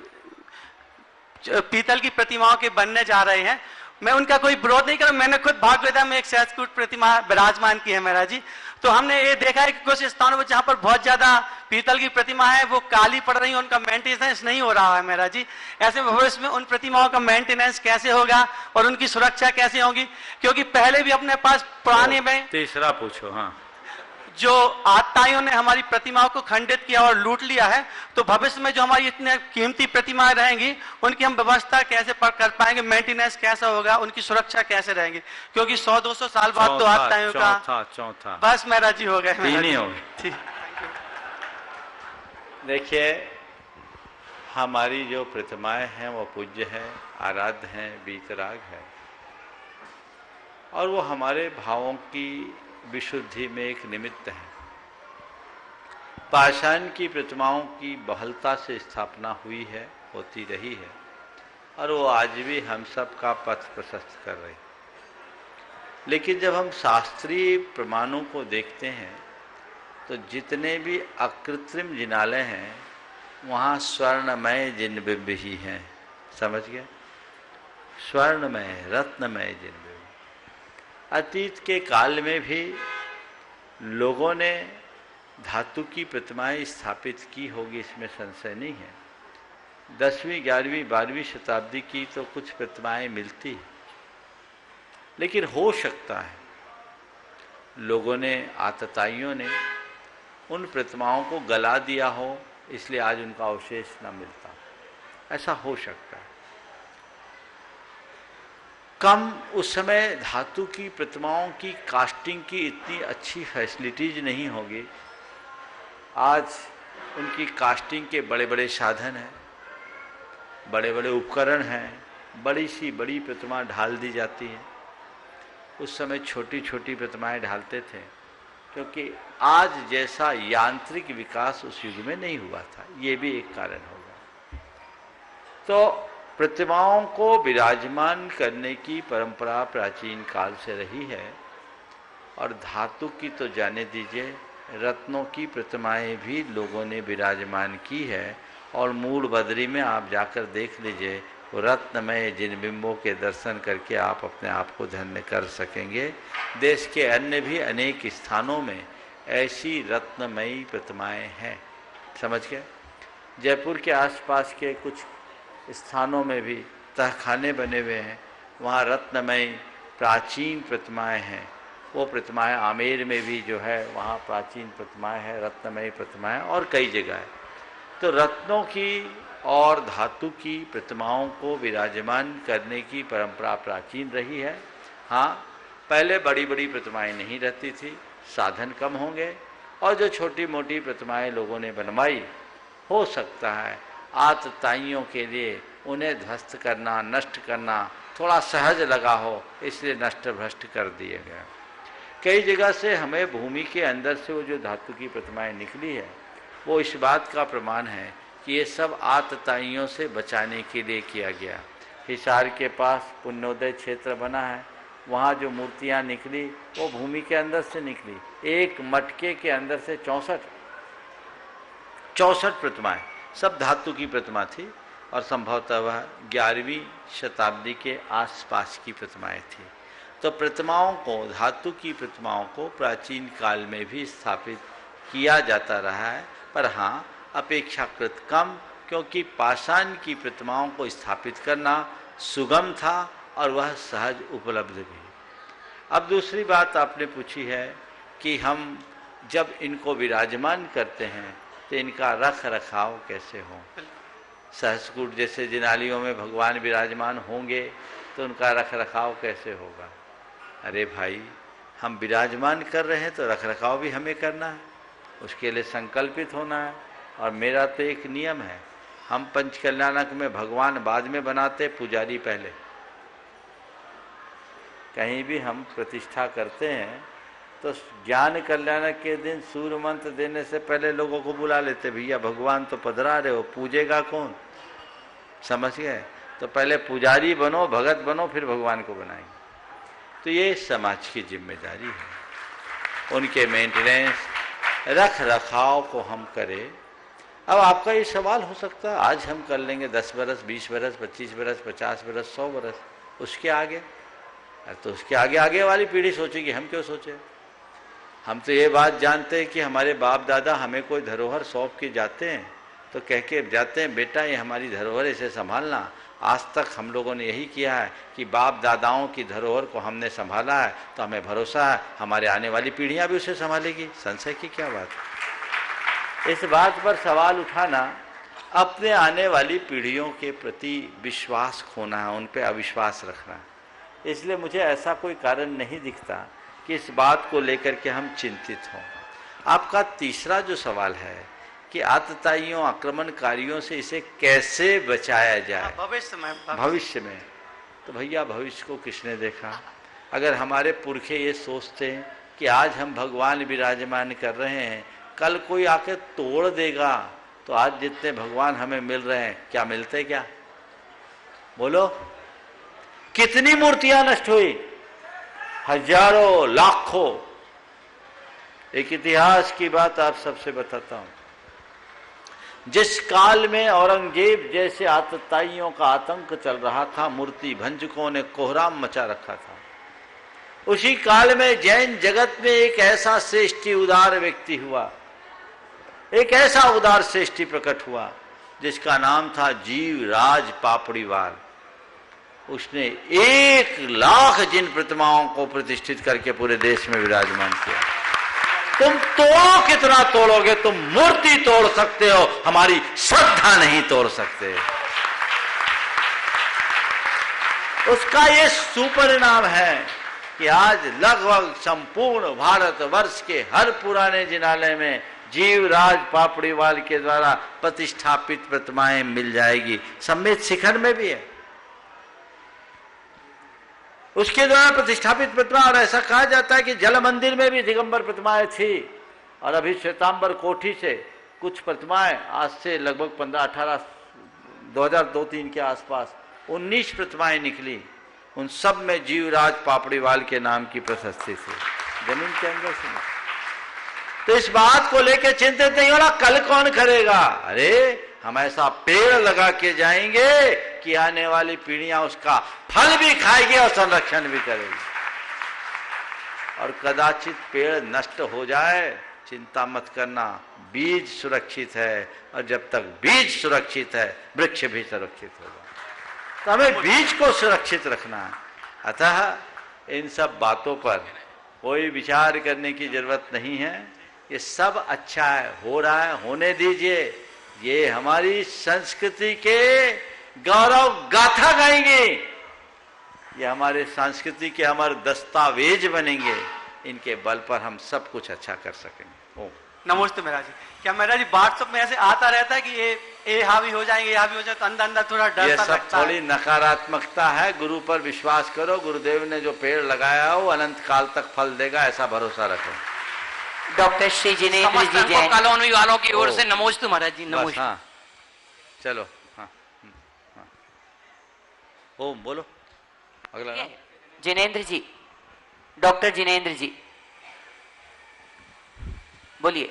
पीतल की प्रतिमाओं के बनने जा रहे हैं, मैं उनका कोई विरोध नहीं कर रहा। मैंने खुद भागवता में एक सहजकूट प्रतिमा विराजमान की है महाराज जी। तो हमने ये देखा है कि कुछ स्थानों में जहां पर बहुत ज्यादा पीतल की प्रतिमा है वो काली पड़ रही है, उनका मेंटेनेंस नहीं हो रहा है महाराज जी। ऐसे भविष्य में उन प्रतिमाओं का मेंटेनेंस कैसे होगा और उनकी सुरक्षा कैसे होगी? क्योंकि पहले भी अपने पास पुराने में, तीसरा पूछो। हाँ, जो आत्ताइयों ने हमारी प्रतिमाओं को खंडित किया और लूट लिया है, तो भविष्य में जो हमारी इतने कीमती प्रतिमाएं रहेंगी उनकी हम व्यवस्था कैसे कर पाएंगे, मेंटेनेंस कैसा होगा, उनकी सुरक्षा कैसे रहेगी? क्योंकि 100-200 साल बाद तो आत्ताइयों का चौथा बस महाराज जी हो गए। तीन ही हो गए। देखिए, हमारी जो प्रतिमाएं हैं वो पूज्य है, आराध्य हैं, वीतराग है, और वो हमारे भावों की विशुद्धि में एक निमित्त है। पाषाण की प्रतिमाओं की बहुलता से स्थापना हुई है, होती रही है, और वो आज भी हम सब का पथ प्रशस्त कर रही। लेकिन जब हम शास्त्रीय प्रमाणों को देखते हैं तो जितने भी अकृत्रिम जिनालय हैं वहाँ स्वर्णमय जिनबिंब ही हैं। समझ गए? स्वर्णमय, रत्नमय जिनबिंब। अतीत के काल में भी लोगों ने धातु की प्रतिमाएं स्थापित की होगी, इसमें संशय नहीं है। 10वीं, 11वीं, 12वीं शताब्दी की तो कुछ प्रतिमाएं मिलती हैं, लेकिन हो सकता है लोगों ने, आतताइयों ने उन प्रतिमाओं को गला दिया हो, इसलिए आज उनका अवशेष न मिलता। ऐसा हो सकता है। कम उस समय धातु की प्रतिमाओं की कास्टिंग की इतनी अच्छी फैसिलिटीज नहीं होगी। आज उनकी कास्टिंग के बड़े बड़े साधन हैं, बड़े बड़े उपकरण हैं, बड़ी सी बड़ी प्रतिमा ढाल दी जाती है। उस समय छोटी छोटी प्रतिमाएं ढालते थे, क्योंकि आज जैसा यांत्रिक विकास उस युग में नहीं हुआ था। ये भी एक कारण होगा। तो प्रतिमाओं को विराजमान करने की परंपरा प्राचीन काल से रही है, और धातु की तो जाने दीजिए, रत्नों की प्रतिमाएं भी लोगों ने विराजमान की है। और मूल बद्री में आप जाकर देख लीजिए, वो रत्नमय जिन बिंबों के दर्शन करके आप अपने आप को धन्य कर सकेंगे। देश के अन्य भी अनेक स्थानों में ऐसी रत्नमयी प्रतिमाएं हैं। समझ गए? जयपुर के आसपास के कुछ स्थानों में भी तहखाने बने हुए हैं, वहाँ रत्नमय प्राचीन प्रतिमाएं हैं। वो प्रतिमाएं आमेर में भी जो है वहाँ प्राचीन प्रतिमाएं हैं, रत्नमय प्रतिमाएं, और कई जगह है। तो रत्नों की और धातु की प्रतिमाओं को विराजमान करने की परंपरा प्राचीन रही है। हाँ, पहले बड़ी बड़ी प्रतिमाएं नहीं रहती थी, साधन कम होंगे, और जो छोटी मोटी प्रतिमाएं लोगों ने बनवाई, हो सकता है आतताइयों के लिए उन्हें ध्वस्त करना, नष्ट करना थोड़ा सहज लगा हो, इसलिए नष्ट भ्रष्ट कर दिए गए। कई जगह से हमें भूमि के अंदर से वो जो धातु की प्रतिमाएं निकली है, वो इस बात का प्रमाण है कि ये सब आतताइयों से बचाने के लिए किया गया। हिसार के पास पुण्योदय क्षेत्र बना है, वहाँ जो मूर्तियाँ निकली वो भूमि के अंदर से निकली। एक मटके के अंदर से 64 प्रतिमाएं, सब धातु की प्रतिमा थी, और संभवतः वह 11वीं शताब्दी के आसपास की प्रतिमाएं थी। तो प्रतिमाओं को, धातु की प्रतिमाओं को प्राचीन काल में भी स्थापित किया जाता रहा है, पर हाँ अपेक्षाकृत कम, क्योंकि पाषाण की प्रतिमाओं को स्थापित करना सुगम था और वह सहज उपलब्ध भी। अब दूसरी बात आपने पूछी है कि हम जब इनको विराजमान करते हैं तो इनका रख रखाव कैसे हो। सहस्रकूट जैसे जिनालियों में भगवान विराजमान होंगे तो उनका रख रखाव कैसे होगा। अरे भाई, हम विराजमान कर रहे हैं तो रख रखाव भी हमें करना है, उसके लिए संकल्पित होना है। और मेरा तो एक नियम है, हम पंचकल्याणक में भगवान बाद में बनाते, पुजारी पहले। कहीं भी हम प्रतिष्ठा करते हैं तो ज्ञान कल्याणक के दिन सूर्य मंत्र देने से पहले लोगों को बुला लेते, भैया भगवान तो पधरा रहे हो, पूजेगा कौन, समझ गए। तो पहले पुजारी बनो, भगत बनो, फिर भगवान को बनाएंगे। तो ये समाज की जिम्मेदारी है, उनके मेंटेनेंस, रख रखाव को हम करें। अब आपका ये सवाल हो सकता है, आज हम कर लेंगे 10 बरस, 20 बरस, 25 बरस, 50 बरस, 100 बरस, उसके आगे, तो उसके आगे आगे वाली पीढ़ी सोचेगी, हम क्यों सोचे। हम तो ये बात जानते हैं कि हमारे बाप दादा हमें कोई धरोहर सौंप के जाते हैं तो कह के जाते हैं, बेटा ये हमारी धरोहर, इसे संभालना। आज तक हम लोगों ने यही किया है कि बाप दादाओं की धरोहर को हमने संभाला है, तो हमें भरोसा है हमारे आने वाली पीढ़ियां भी उसे संभालेगी। संशय की क्या बात है। इस बात पर सवाल उठाना अपने आने वाली पीढ़ियों के प्रति विश्वास खोना है, उन पर अविश्वास रखना है। इसलिए मुझे ऐसा कोई कारण नहीं दिखता कि इस बात को लेकर के हम चिंतित हों। आपका तीसरा जो सवाल है कि आतताइयों, आक्रमणकारियों से इसे कैसे बचाया जाए भविष्य में, तो भैया भविष्य को किसने देखा। अगर हमारे पुरखे ये सोचते हैं कि आज हम भगवान विराजमान कर रहे हैं, कल कोई आके तोड़ देगा, तो आज जितने भगवान हमें मिल रहे हैं, क्या मिलते क्या, बोलो। कितनी मूर्तियां नष्ट हुई, हजारों, लाखों। एक इतिहास की बात आप सबसे बताता हूं। जिस काल में औरंगजेब जैसे आतताइयों का आतंक चल रहा था, मूर्ति भंजकों ने कोहराम मचा रखा था, उसी काल में जैन जगत में एक ऐसा श्रेष्ठी उदार व्यक्ति हुआ, एक ऐसा उदार श्रेष्ठी प्रकट हुआ जिसका नाम था जीवराज पापड़ीवाल। उसने 1 लाख जिन प्रतिमाओं को प्रतिष्ठित करके पूरे देश में विराजमान किया। तुम तोड़ो कितना तोड़ोगे, तुम मूर्ति तोड़ सकते हो, हमारी श्रद्धा नहीं तोड़ सकते। उसका ये सुपरिणाम है कि आज लगभग संपूर्ण भारतवर्ष के हर पुराने जिनालय में जीवराज पापड़ीवाल के द्वारा प्रतिष्ठापित प्रतिमाएं मिल जाएगी। समेत शिखर में भी है, उसके द्वारा प्रतिष्ठापित प्रतिमा। और ऐसा कहा जाता है कि जल मंदिर में भी दिगंबर प्रतिमाएं थी, और अभी श्वेतांबर कोठी से कुछ प्रतिमाएं आज से लगभग 15-18 2002-3 के आसपास 19 प्रतिमाएं निकली। उन सब में जीवराज पापड़ीवाल के नाम की प्रशस्ति थी, जमीन के अंदर से। तो इस बात को लेकर चिंतित नहीं होना कल कौन करेगा। अरे हम ऐसा पेड़ लगा के जाएंगे कि आने वाली पीढ़ियां उसका फल भी खाएगी और संरक्षण भी करेगी। और कदाचित पेड़ नष्ट हो जाए, चिंता मत करना, बीज सुरक्षित है, और जब तक बीज सुरक्षित है वृक्ष भी सुरक्षित होगा। तो हमें बीज को सुरक्षित रखना है। अतः इन सब बातों पर कोई विचार करने की जरूरत नहीं है। ये सब अच्छा है, हो रहा है, होने दीजिए। ये हमारी संस्कृति के गौरव गाथा गाएंगे, ये हमारे संस्कृति के हमारे दस्तावेज बनेंगे, इनके बल पर हम सब कुछ अच्छा कर सकेंगे। नमस्ते महाराज जी। क्या महाराज जी व्हाट्सएप में ऐसे आता रहता है कि ये हावी हो जाएंगे, ये हावी हो जाए, तो अंदर अंदर थोड़ा डर ये सा सब लगता है। थोड़ी नकारात्मकता है। गुरु पर विश्वास करो, गुरुदेव ने जो पेड़ लगाया हो अनंत काल तक फल देगा, ऐसा भरोसा रखो। डॉक्टर श्री जिनेंद्र जी जैन कॉलोनी वालों की ओर से नमोस्तु महाराज जी, नमोस्तु। हाँ चलो, हाँ हाँ ओम बोलो अगला नाम। जिनेंद्र जी, डॉक्टर जिनेंद्र जी बोलिए।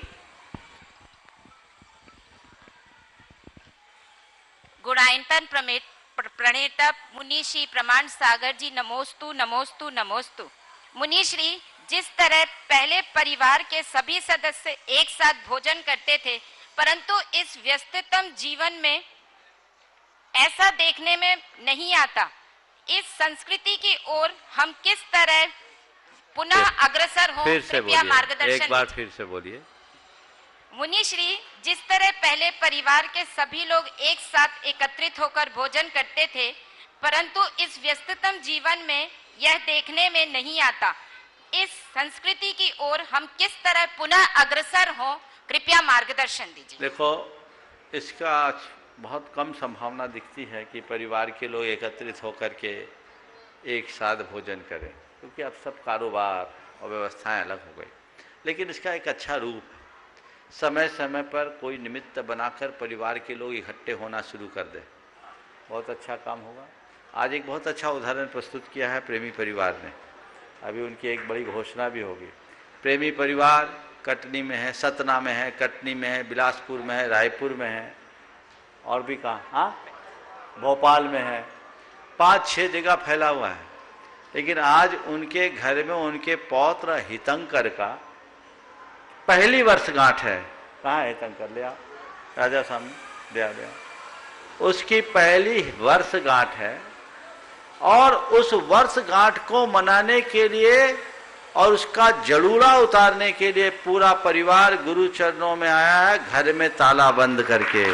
गुणायतन प्रणेता मुनिश्री प्रमाण सागर जी, नमोस्तु नमोस्तु नमोस्तु। मुनिश्री, जिस तरह पहले परिवार के सभी सदस्य एक साथ भोजन करते थे, परंतु इस व्यस्ततम जीवन में ऐसा देखने में नहीं आता। इस संस्कृति की ओर हम किस तरह पुनः अग्रसर हो, कृपया मार्गदर्शन। एक बार फिर से बोलिए। मुनिश्री, जिस तरह पहले परिवार के सभी लोग एक साथ एकत्रित होकर भोजन करते थे, परंतु इस व्यस्ततम जीवन में यह देखने में नहीं आता। इस संस्कृति की ओर हम किस तरह पुनः अग्रसर हो, कृपया मार्गदर्शन दीजिए। देखो, इसका बहुत कम संभावना दिखती है कि परिवार के लोग एकत्रित होकर के एक साथ भोजन करें, क्योंकि अब सब कारोबार और व्यवस्थाएं अलग हो गई। लेकिन इसका एक अच्छा रूप, समय समय पर कोई निमित्त बनाकर परिवार के लोग इकट्ठे होना शुरू कर दे, बहुत अच्छा काम होगा। आज एक बहुत अच्छा उदाहरण प्रस्तुत किया है प्रेमी परिवार ने, अभी उनकी एक बड़ी घोषणा भी होगी। प्रेमी परिवार कटनी में है, सतना में है, कटनी में है, बिलासपुर में है, रायपुर में है, और भी कहाँ, हाँ भोपाल में है, 5-6 जगह फैला हुआ है। लेकिन आज उनके घर में उनके पौत्र हितंकर का पहली वर्षगांठ है। कहाँ है हितंकर? ले आओ राजा सामने, ले आओ। उसकी पहली वर्षगांठ है और उस वर्षगांठ को मनाने के लिए और उसका जड़ूड़ा उतारने के लिए पूरा परिवार गुरु चरणों में आया है, घर में ताला बंद करके।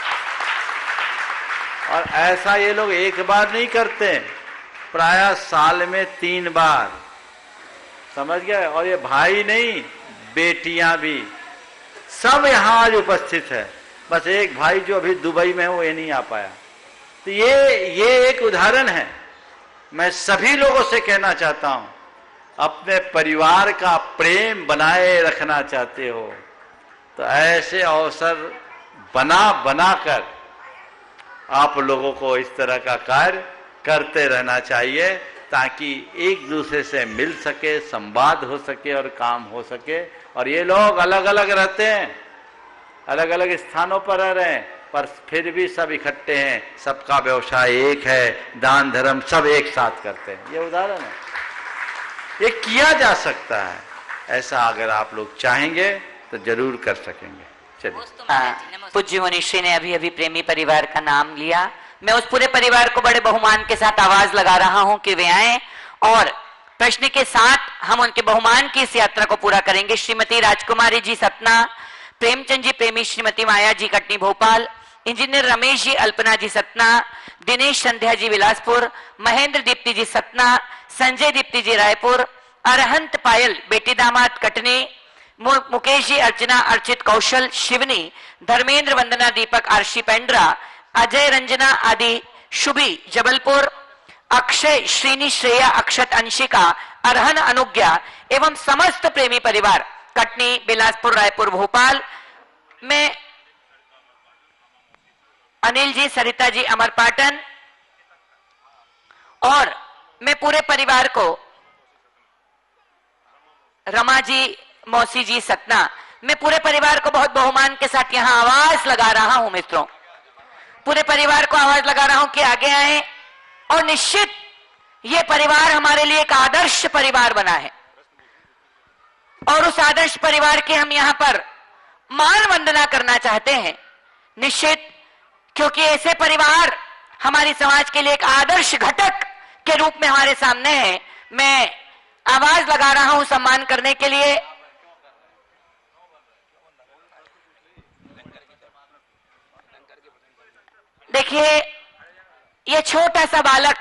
और ऐसा ये लोग एक बार नहीं करते, प्रायः साल में 3 बार, समझ गए? और ये भाई नहीं, बेटियां भी सब यहाँ आज उपस्थित है। बस एक भाई जो अभी दुबई में है वो ये नहीं आ पाया। तो ये एक उदाहरण है। मैं सभी लोगों से कहना चाहता हूं, अपने परिवार का प्रेम बनाए रखना चाहते हो तो ऐसे अवसर बनाकर आप लोगों को इस तरह का कार्य करते रहना चाहिए, ताकि एक दूसरे से मिल सके, संवाद हो सके और काम हो सके। और ये लोग अलग अलग रहते हैं, अलग अलग स्थानों पर रह रहे हैं, पर फिर भी सब इकट्ठे हैं, सबका व्यवसाय एक है, दान धर्म सब एक साथ करते हैं। ये उदाहरण है, ये किया जा सकता है। ऐसा अगर आप लोग चाहेंगे तो जरूर कर सकेंगे। चलिए। पूज्य मनीषी ने अभी अभी प्रेमी परिवार का नाम लिया। मैं उस पूरे परिवार को बड़े बहुमान के साथ आवाज लगा रहा हूं कि वे आए और प्रश्न के साथ हम उनके बहुमान की इस यात्रा को पूरा करेंगे। श्रीमती राजकुमारी जी सतना, प्रेमचंद जी प्रेमी, श्रीमती माया जी कटनी भोपाल, इंजीनियर रमेश जी अल्पना जी सतना, दिनेश संध्या जी बिलासपुर, महेंद्र दीप्ति जी सतना, संजय दीप्ति जी रायपुर, अरहंत पायल बेटी दामाद कटनी, मुकेश जी अर्चना अर्चित कौशल शिवनी, धर्मेंद्र वंदना दीपक आरशी पेंड्रा, अजय रंजना आदि शुभी जबलपुर, अक्षय श्रीनी श्रेया अक्षत अंशिका अरहन अनुज्ञा एवं समस्त प्रेमी परिवार कटनी बिलासपुर रायपुर भोपाल में, अनिल जी सरिता जी अमर पाटन, और मैं पूरे परिवार को, रमा जी मौसी जी सतना, मैं पूरे परिवार को बहुत बहुमान के साथ यहां आवाज लगा रहा हूं। मित्रों, पूरे परिवार को आवाज लगा रहा हूं कि आगे आए। और निश्चित ये परिवार हमारे लिए एक आदर्श परिवार बना है और उस आदर्श परिवार की हम यहां पर मान वंदना करना चाहते हैं निश्चित, क्योंकि ऐसे परिवार हमारी समाज के लिए एक आदर्श घटक के रूप में हमारे सामने है। मैं आवाज लगा रहा हूं सम्मान करने के लिए। देखिए, ये छोटा सा बालक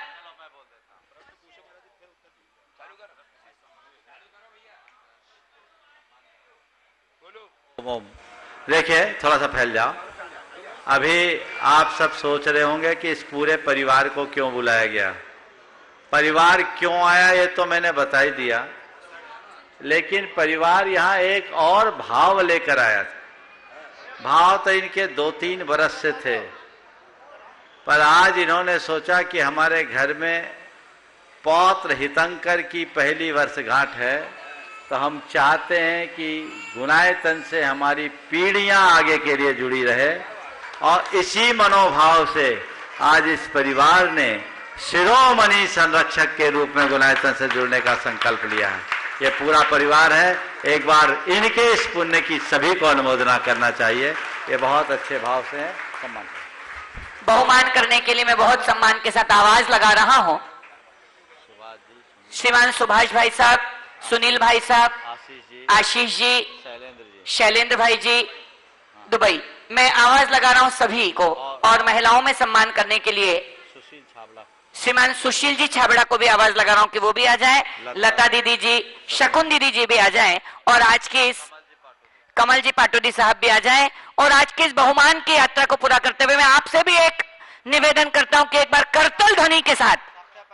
देखिए, थोड़ा सा फैल जाओ। अभी आप सब सोच रहे होंगे कि इस पूरे परिवार को क्यों बुलाया गया। परिवार क्यों आया ये तो मैंने बता ही दिया, लेकिन परिवार यहाँ एक और भाव लेकर आया था। भाव तो इनके 2-3 बरस से थे, पर आज इन्होंने सोचा कि हमारे घर में पौत्र हितंकर की पहली वर्षगांठ है, तो हम चाहते हैं कि गुणायतन से हमारी पीढ़ियां आगे के लिए जुड़ी रहे, और इसी मनोभाव से आज इस परिवार ने शिरोमणि संरक्षक के रूप में गुणायतन से जुड़ने का संकल्प लिया है। ये पूरा परिवार है। एक बार इनके इस पुण्य की सभी को अनुमोदना करना चाहिए। ये बहुत अच्छे भाव से है। सम्मान बहुमान करने के लिए मैं बहुत सम्मान के साथ आवाज लगा रहा हूं। श्रीमान सुभाष भाई साहब, सुनील भाई साहब, आशीष जी, शैलेंद्र भाई जी, दुबई, मैं आवाज लगा रहा हूं सभी को। और महिलाओं में सम्मान करने के लिए श्रीमान सुशील जी छाबड़ा को भी आवाज लगा रहा हूं कि वो भी आ जाए। लता दीदी जी, शकुन दीदी जी भी आ जाएं, और आज के इस कमल जी पाटोदी साहब भी आ जाएं। और आज के इस बहुमान की यात्रा को पूरा करते हुए मैं आपसे भी एक निवेदन करता हूं कि एक बार करतल ध्वनि के साथ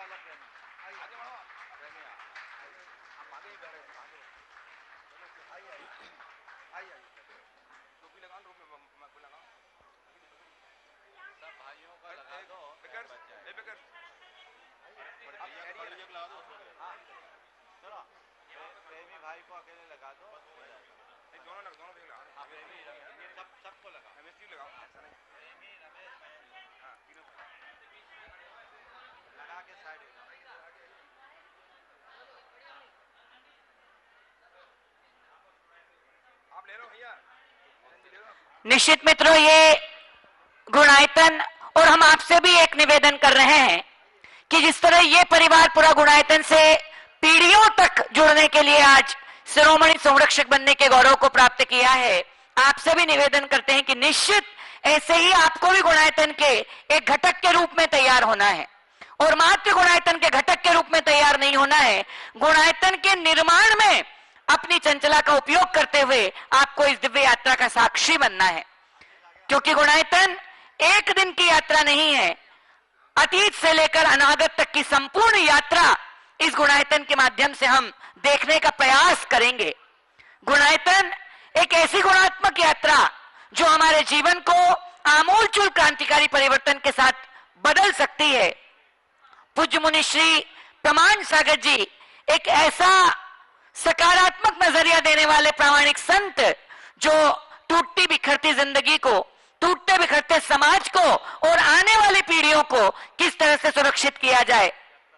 निश्चित मित्रों, ये गुणायतन, और हम आपसे भी एक निवेदन कर रहे हैं कि जिस तरह ये परिवार पूरा गुणायतन से पीढ़ियों तक जुड़ने के लिए आज शिरोमणि संरक्षक बनने के गौरव को प्राप्त किया है, आपसे भी निवेदन करते हैं कि निश्चित ऐसे ही आपको भी गुणायतन के एक घटक के रूप में तैयार होना है। और मात्र गुणायतन के घटक के रूप में तैयार नहीं होना है, गुणायतन के निर्माण में अपनी चंचला का उपयोग करते हुए आपको इस दिव्य यात्रा का साक्षी बनना है। क्योंकि गुणायतन एक दिन की यात्रा नहीं है, अतीत से लेकर अनागत तक की संपूर्ण यात्रा इस गुणायतन के माध्यम से हम देखने का प्रयास करेंगे। गुणायतन एक ऐसी गुणात्मक यात्रा जो हमारे जीवन को आमूलचूल क्रांतिकारी परिवर्तन के साथ बदल सकती है। पूज्य मुनि श्री प्रमाण सागर जी एक ऐसा सकारात्मक नजरिया देने वाले प्रामाणिक संत, जो टूटती बिखरती जिंदगी को, टूटते बिखरते समाज को और आने वाली पीढ़ियों को किस तरह से सुरक्षित किया जाए।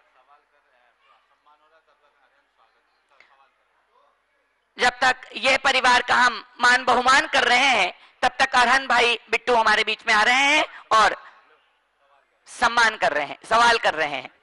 जब तक यह परिवार का हम मान बहुमान कर रहे हैं, तब तक अरहन भाई बिट्टू हमारे बीच में आ रहे हैं और सम्मान कर रहे हैं, सवाल कर रहे हैं।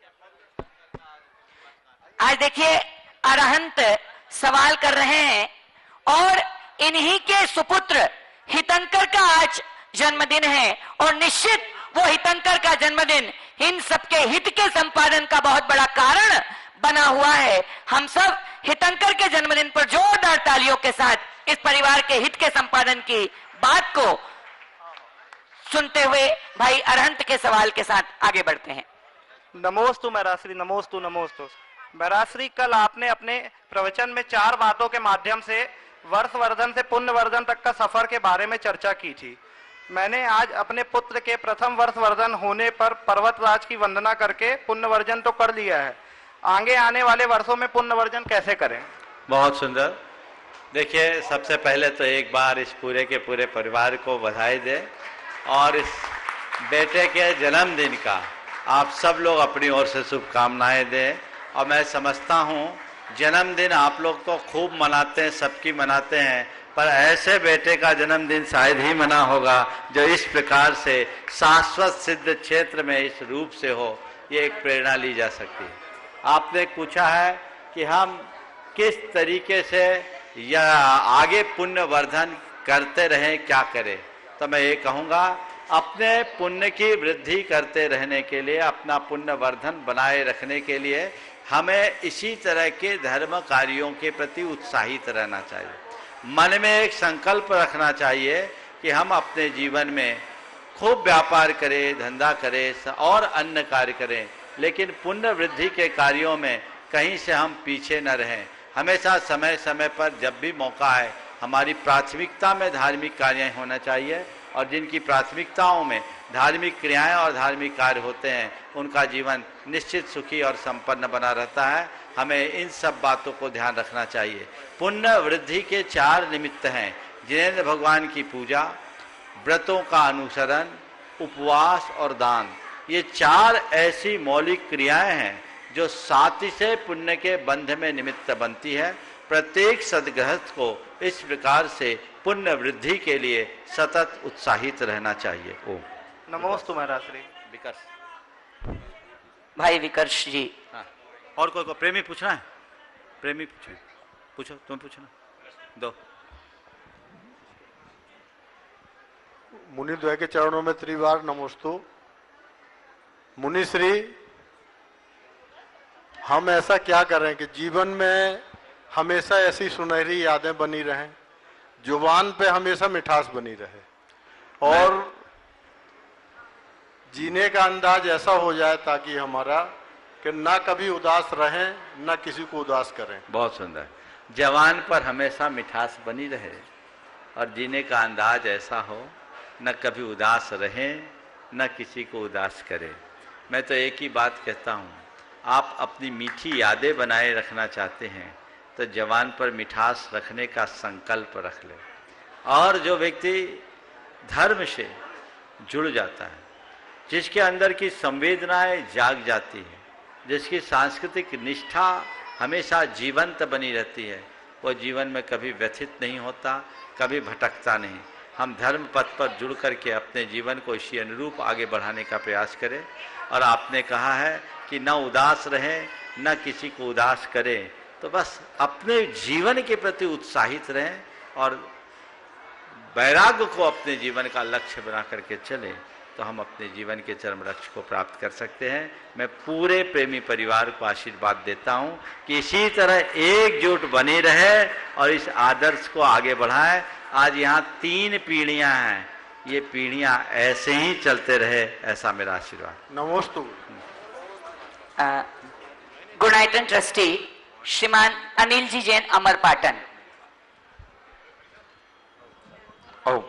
आज देखिए, अरहंत सवाल कर रहे हैं, और इन्हीं के सुपुत्र हितंकर का आज जन्मदिन है, और निश्चित वो हितंकर का जन्मदिन इन सबके हित के संपादन का बहुत बड़ा कारण बना हुआ है। हम सब हितंकर के जन्मदिन पर जोरदार तालियों के साथ इस परिवार के हित के संपादन की बात को सुनते हुए भाई अरहंत के सवाल के साथ आगे बढ़ते हैं। नमोस्तु महराश्री, नमोस्तु नमोस्तु। महराश्री, कल आपने अपने प्रवचन में 4 बातों के माध्यम से वर्षवर्धन से पुण्यवर्धन तक का सफर के बारे में चर्चा की थी। मैंने आज अपने पुत्र के प्रथम वर्षवर्धन होने पर पर्वतराज की वंदना करके पुण्यवर्जन तो कर लिया है, आगे आने वाले वर्षों में पुण्यवर्जन कैसे करें? बहुत सुंदर। देखिए, सबसे पहले तो एक बार इस पूरे के पूरे परिवार को बधाई दें, और इस बेटे के जन्मदिन का आप सब लोग अपनी ओर से शुभकामनाएं दें। और मैं समझता हूँ जन्मदिन आप लोग तो खूब मनाते हैं, सबकी मनाते हैं, पर ऐसे बेटे का जन्मदिन शायद ही मना होगा जो इस प्रकार से शाश्वत सिद्ध क्षेत्र में इस रूप से हो। ये एक प्रेरणा ली जा सकती है। आपने पूछा है कि हम किस तरीके से या आगे पुण्यवर्धन करते रहें, क्या करें, तो मैं ये कहूँगा अपने पुण्य की वृद्धि करते रहने के लिए, अपना पुण्य वर्धन बनाए रखने के लिए हमें इसी तरह के धर्म कार्यों के प्रति उत्साहित रहना चाहिए। मन में एक संकल्प रखना चाहिए कि हम अपने जीवन में खूब व्यापार करें, धंधा करें और अन्य कार्य करें, लेकिन पुण्य वृद्धि के कार्यों में कहीं से हम पीछे न रहें। हमेशा समय समय पर जब भी मौका है हमारी प्राथमिकता में धार्मिक कार्य होना चाहिए, और जिनकी प्राथमिकताओं में धार्मिक क्रियाएं और धार्मिक कार्य होते हैं उनका जीवन निश्चित सुखी और संपन्न बना रहता है। हमें इन सब बातों को ध्यान रखना चाहिए। पुण्य वृद्धि के 4 निमित्त हैं, जिनेंद्र भगवान की पूजा, व्रतों का अनुसरण, उपवास और दान। ये 4 ऐसी मौलिक क्रियाएं हैं जो साथी से पुण्य के बंध में निमित्त बनती है। प्रत्येक सद्गृहस्थ को इस प्रकार से पुण्य वृद्धि के लिए सतत उत्साहित रहना चाहिए। ओम नमोस्तु महाराज श्री। विकर्ष भाई विकर्ष जी। हाँ। और कोई प्रेमी पूछना है? प्रेमी पूछे, पूछो, तुम पूछना दो। मुनिद्वय के चरणों में त्रिवार नमोस्तु। मुनिश्री, हम ऐसा क्या करें कि जीवन में हमेशा ऐसी सुनहरी यादें बनी रहें, जुबान पे हमेशा मिठास बनी रहे, और जीने का अंदाज ऐसा हो जाए ताकि हमारा कि ना कभी उदास रहें ना किसी को उदास करें। बहुत सुंदर। जवान पर हमेशा मिठास बनी रहे और जीने का अंदाज ऐसा हो न कभी उदास रहे न किसी को उदास करे। मैं तो एक ही बात कहता हूँ, आप अपनी मीठी यादें बनाए रखना चाहते हैं तो जवान पर मिठास रखने का संकल्प रख ले। और जो व्यक्ति धर्म से जुड़ जाता है, जिसके अंदर की संवेदनाएं जाग जाती है, जिसकी सांस्कृतिक निष्ठा हमेशा जीवंत बनी रहती है, वो जीवन में कभी व्यथित नहीं होता, कभी भटकता नहीं। हम धर्म पथ पर जुड़ करके अपने जीवन को इसी अनुरूप आगे बढ़ाने का प्रयास करें। और आपने कहा है कि न उदास रहें न किसी को उदास करें, तो बस अपने जीवन के प्रति उत्साहित रहें और वैराग्य को अपने जीवन का लक्ष्य बना करके चलें, तो हम अपने जीवन के चरम लक्ष्य को प्राप्त कर सकते हैं। मैं पूरे प्रेमी परिवार को आशीर्वाद देता हूं कि इसी तरह एकजुट बने रहे और इस आदर्श को आगे बढ़ाएं। आज यहाँ 3 पीढ़ियां हैं, ये पीढ़ियां ऐसे ही चलते रहे, ऐसा मेरा आशीर्वाद। नमोस्तु। गुणायतन ट्रस्टी श्रीमान अनिल जी जैन, अमर पाटन। ओम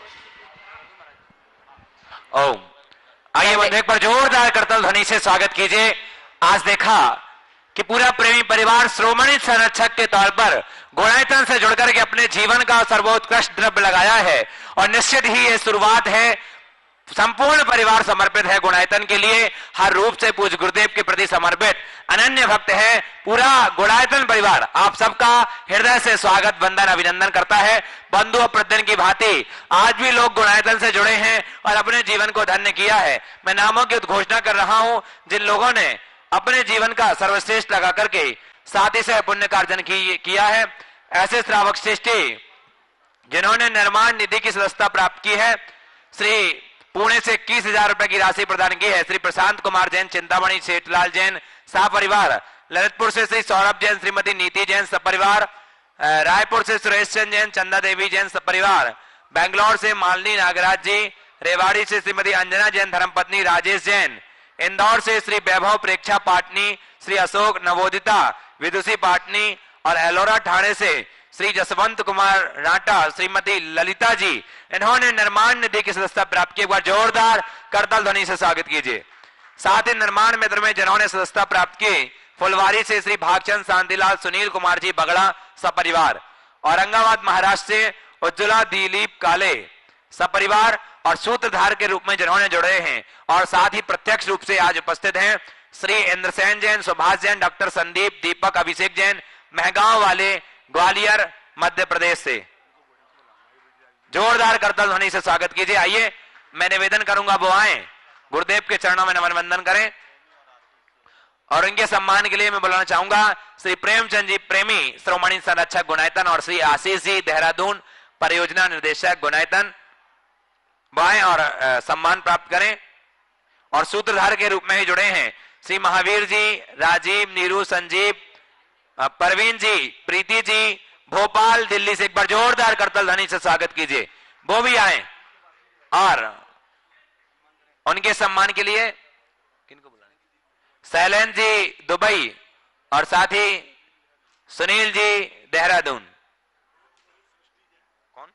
ओम। आइए बंधु एक बार जोरदार करतल ध्वनि से स्वागत कीजिए। आज देखा कि पूरा प्रेमी परिवार श्रोमणी संरक्षक के तौर पर गुणायतन से जुड़कर के अपने जीवन का सर्वोत्कृष्ट द्रव्य लगाया है, और निश्चित ही ये शुरुआत है। संपूर्ण परिवार समर्पित है गुणायतन के लिए, हर रूप से पूज्य गुरुदेव के प्रति समर्पित अनन्य भक्त है। पूरा गुणायतन परिवार आप सबका हृदय से स्वागत, वंदन, अभिनंदन करता है। बंधु और प्रद्यन की भांति आज भी लोग गुणायतन से जुड़े हैं और अपने जीवन को धन्य किया है। मैं नामों की उद्घोषणा कर रहा हूं जिन लोगों ने अपने जीवन का सर्वश्रेष्ठ लगा करके साथ ही से पुण्य कार्जन किया है। ऐसे श्रावक श्रेष्ठी जिन्होंने निर्माण निधि की सदस्यता प्राप्त की है, श्री पुणे से 21,000 रुपए की राशि प्रदान की है श्री प्रशांत कुमार जैन, चिंतामणि सेठलाल जैन सपरिवार, ललितपुर से श्री सौरभ जैन, श्रीमती नीति जैन सपरिवार, रायपुर से सुरेश चंद जैन, चंदा देवी जैन सपरिवार, बेंगलोर से मालिनी नागराज जी, रेवाड़ी से श्रीमती अंजना जैन धर्मपत्नी राजेश जैन, इंदौर से श्री वैभव प्रेक्षा पाटनी, श्री अशोक नवोदिता विदुषी पाटनी, और एलोरा ठाणे से श्री जसवंत कुमार राटा, श्रीमती ललिता जी, इन्होंने निर्माण निधि की सदस्यता प्राप्त की। एक बार जोरदार करताल ध्वनि से स्वागत कीजिए। साथ ही निर्माण मित्र में जिन्होंने सदस्यता प्राप्त की, फुलवारी से श्री भागचंद शांतिलाल सुनील कुमार जी बगड़ा सपरिवार, औरंगाबाद महाराष्ट्र से उज्ज्वला दिलीप काले सपरिवार, और सूत्रधार के रूप में जिन्होंने जुड़े हैं और साथ ही प्रत्यक्ष रूप से आज उपस्थित हैं श्री इंद्रसेन जैन, सुभाष जैन, डॉक्टर संदीप, दीपक, अभिषेक जैन, महगांव वाले, ग्वालियर मध्य प्रदेश से। जोरदार करतल ध्वनि से स्वागत कीजिए। आइए मैं निवेदन करूंगा वो आए गुरुदेव के चरणों में नमन वंदन करें, और उनके सम्मान के लिए मैं बुलाना चाहूंगा श्री प्रेमचंद जी प्रेमी, श्रोमणी संरक्षक गुणायतन, और श्री आशीष जी देहरादून, परियोजना निर्देशक गुणायतन। बाएं और सम्मान प्राप्त करें। और सूत्रधार के रूप में ही जुड़े हैं श्री महावीर जी, राजीव, नीरू, संजीव, परवीन जी, प्रीति जी, भोपाल दिल्ली से एक बार जोरदार करतल ध्वनि से स्वागत कीजिए। वो भी आए और उनके सम्मान के लिए किनको बुलाएं? शैलेंद्र जी दुबई और साथ ही सुनील जी देहरादून। कौन?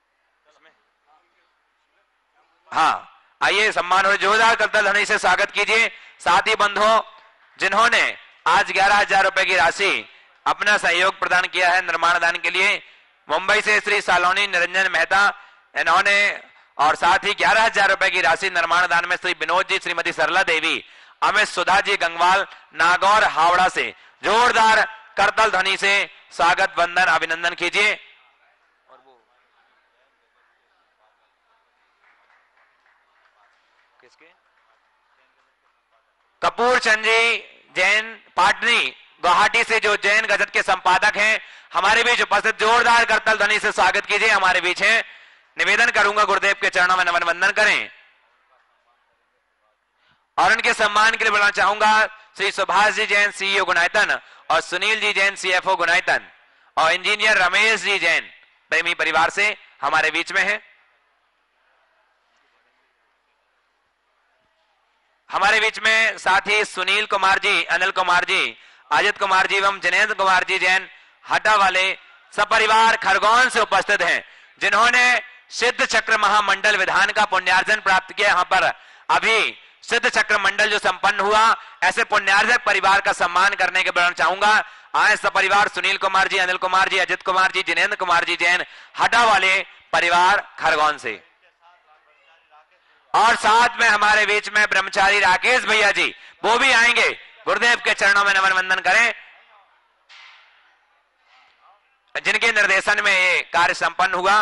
हाँ, आइए सम्मान और जोरदार करतल ध्वनि से स्वागत कीजिए। साथ ही बंधुओं, जिन्होंने आज 11,000 रुपए की राशि अपना सहयोग प्रदान किया है निर्माण दान के लिए, मुंबई से श्री सालोनी निरंजन मेहता इन्होंने, और साथ ही 11,000 रुपए की राशि निर्माण दान में श्री विनोद जी, श्रीमती सरला देवी, अमित सुधा जी गंगवाल, नागौर हावड़ा से जोरदार करतल ध्वनि से स्वागत वंदन अभिनंदन कीजिए। कपूर चंद जी जैन पाटनी गुवाहाटी से जो जैन गजट के संपादक हैं, हमारे बीच उपस्थित, जोरदार करतल ध्वनि से स्वागत कीजिए। हमारे बीच हैं, निवेदन करूंगा गुरुदेव के चरणों में नमन वंदन करें और उनके सम्मान के लिए बुलाना चाहूंगा श्री सुभाष जी जैन सीईओ गुणायतन और सुनील जी जैन सीएफओ गुणायतन और इंजीनियर रमेश जी जैन प्रेमी परिवार से हमारे बीच में है। हमारे बीच में साथ ही सुनील कुमार जी, अनिल कुमार जी, अजित कुमार जी एवं जिनेंद्र कुमार जी जैन हटा वाले सपरिवार खरगोन से उपस्थित हैं, जिन्होंने सिद्ध चक्र महामंडल विधान का पुण्यार्जन प्राप्त किया। यहाँ पर अभी सिद्ध चक्र मंडल जो संपन्न हुआ, ऐसे पुण्यार्जक परिवार का सम्मान करने के बुलाना चाहूंगा। आए सपरिवार सुनील कुमार जी, अनिल कुमार जी, अजित कुमार जी, जिनेंद्र कुमार जी जैन हटा वाले परिवार खरगोन से। और साथ में हमारे बीच में ब्रह्मचारी राकेश भैया जी, वो भी आएंगे। गुरुदेव के चरणों में नमन वंदन करें, जिनके निर्देशन में ये कार्य संपन्न हुआ।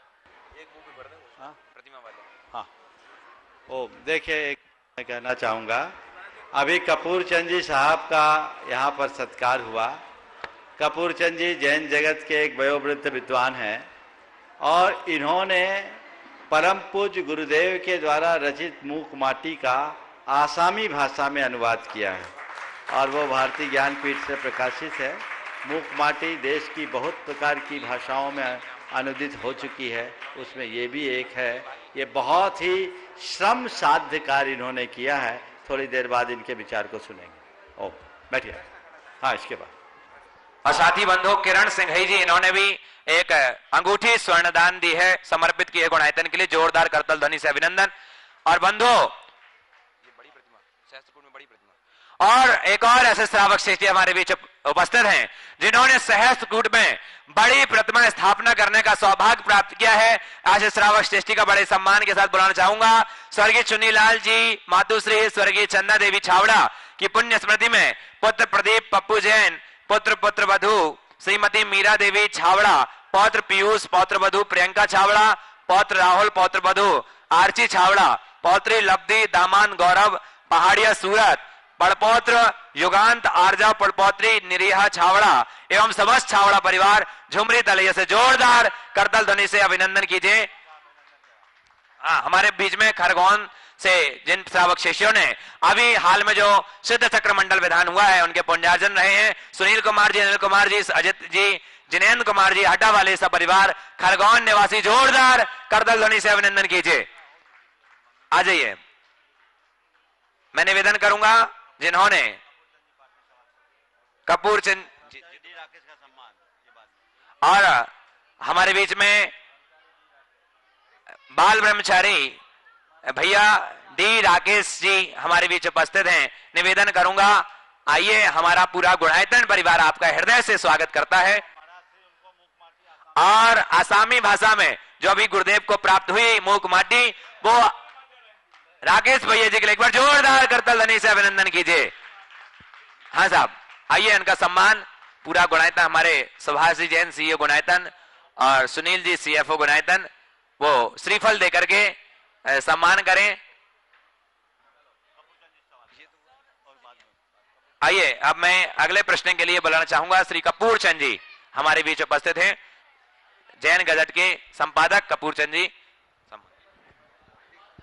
ओ देखिए, एक मैं कहना चाहूँगा, अभी कपूर चंद जी साहब का यहाँ पर सत्कार हुआ। कपूर चंद जी जैन जगत के एक वयोवृद्ध विद्वान हैं और इन्होंने परम पूज्य गुरुदेव के द्वारा रचित मूक माटी का आसामी भाषा में अनुवाद किया है और वो भारतीय ज्ञानपीठ से प्रकाशित है। मूक माटी देश की बहुत प्रकार की भाषाओं में अनुदित हो चुकी है, उसमें ये भी एक है। ये बहुत ही श्रम साध्य कार्य इन्होंने किया है। थोड़ी देर बाद इनके विचार को सुनेंगे। ओ बैठिए। हाँ, इसके बाद और साथी बंधु किरण सिंह जी, इन्होंने भी एक अंगूठी स्वर्णदान दी है, समर्पित की है गुणायतन के लिए। जोरदार करतल ध्वनि से अभिनंदन। और बंधु, ये बड़ी प्रतिमा, सहस्त्रकूट में बड़ी प्रतिमा। और एक और ऐसे श्रावक श्रेष्ठ हमारे बीच उपस्थित हैं, जिन्होंने सहस्त्रकूट में बड़ी प्रतिमा स्थापना करने का सौभाग्य प्राप्त किया है। ऐसे श्रावक श्रेष्ठी का बड़े सम्मान के साथ बुलाना चाहूंगा स्वर्गीय चुन्नीलाल जी, मातुश्री स्वर्गीय चंदा देवी छावड़ा की पुण्य स्मृति में पुत्र प्रदीप पप्पू जैन, पुत्र पुत्र वधु श्रीमती मीरा देवी छावड़ा, पौत्र पीयूष, पौत्र वधु प्रियंका छावड़ा, पौत्र राहुल, पौत्र वधु आर्ची छावड़ा, पौत्री लब्धि, दामान गौरव पहाड़िया सूरत, पड़पौत्र युगांत आर्जा, पड़पौत्री निरीहा छावड़ा एवं समस्त छावड़ा परिवार झुमरी तलैया से जोरदार करतल ध्वनि से अभिनंदन कीजिए। हमारे बीच में खरगोन से जिन श्रावक शिष्यों ने अभी हाल में जो सिद्ध चक्र मंडल विधान हुआ है, उनके पुण्यार्जन रहे हैं, सुनील कुमार जी, अनिल कुमार जी, अजित जी, जिनेंद्र कुमार जी हटा वाले सब परिवार खरगोन निवासी, जोरदार करतल ध्वनि से अभिनंदन कीजिए। आ जाइए। मैं निवेदन करूंगा जिन्होंने कपूर चंद और हमारे बीच में बाल ब्रह्मचारी भैया डी राकेश जी हमारे बीच उपस्थित हैं। निवेदन करूंगा, आइए, हमारा पूरा गुणायतन परिवार आपका हृदय से स्वागत करता है। और आसामी भाषा में जो अभी गुरुदेव को प्राप्त हुई मूक माटी, वो राकेश भैया जी के लिए एक बार जोरदार करतल ध्वनि से अभिनंदन कीजिए। हाँ साहब, आइए, इनका सम्मान पूरा गुणायतन, हमारे सुभाष जी जैन सीईओ गुणायतन और सुनील जी सीएफओ गुणायतन, वो श्रीफल देकर के सम्मान करें। आइए, अब मैं अगले प्रश्न के लिए बुलाना चाहूंगा श्री कपूर चंद जी, हमारे बीच उपस्थित हैं, जैन गजट के संपादक कपूर चंद जी।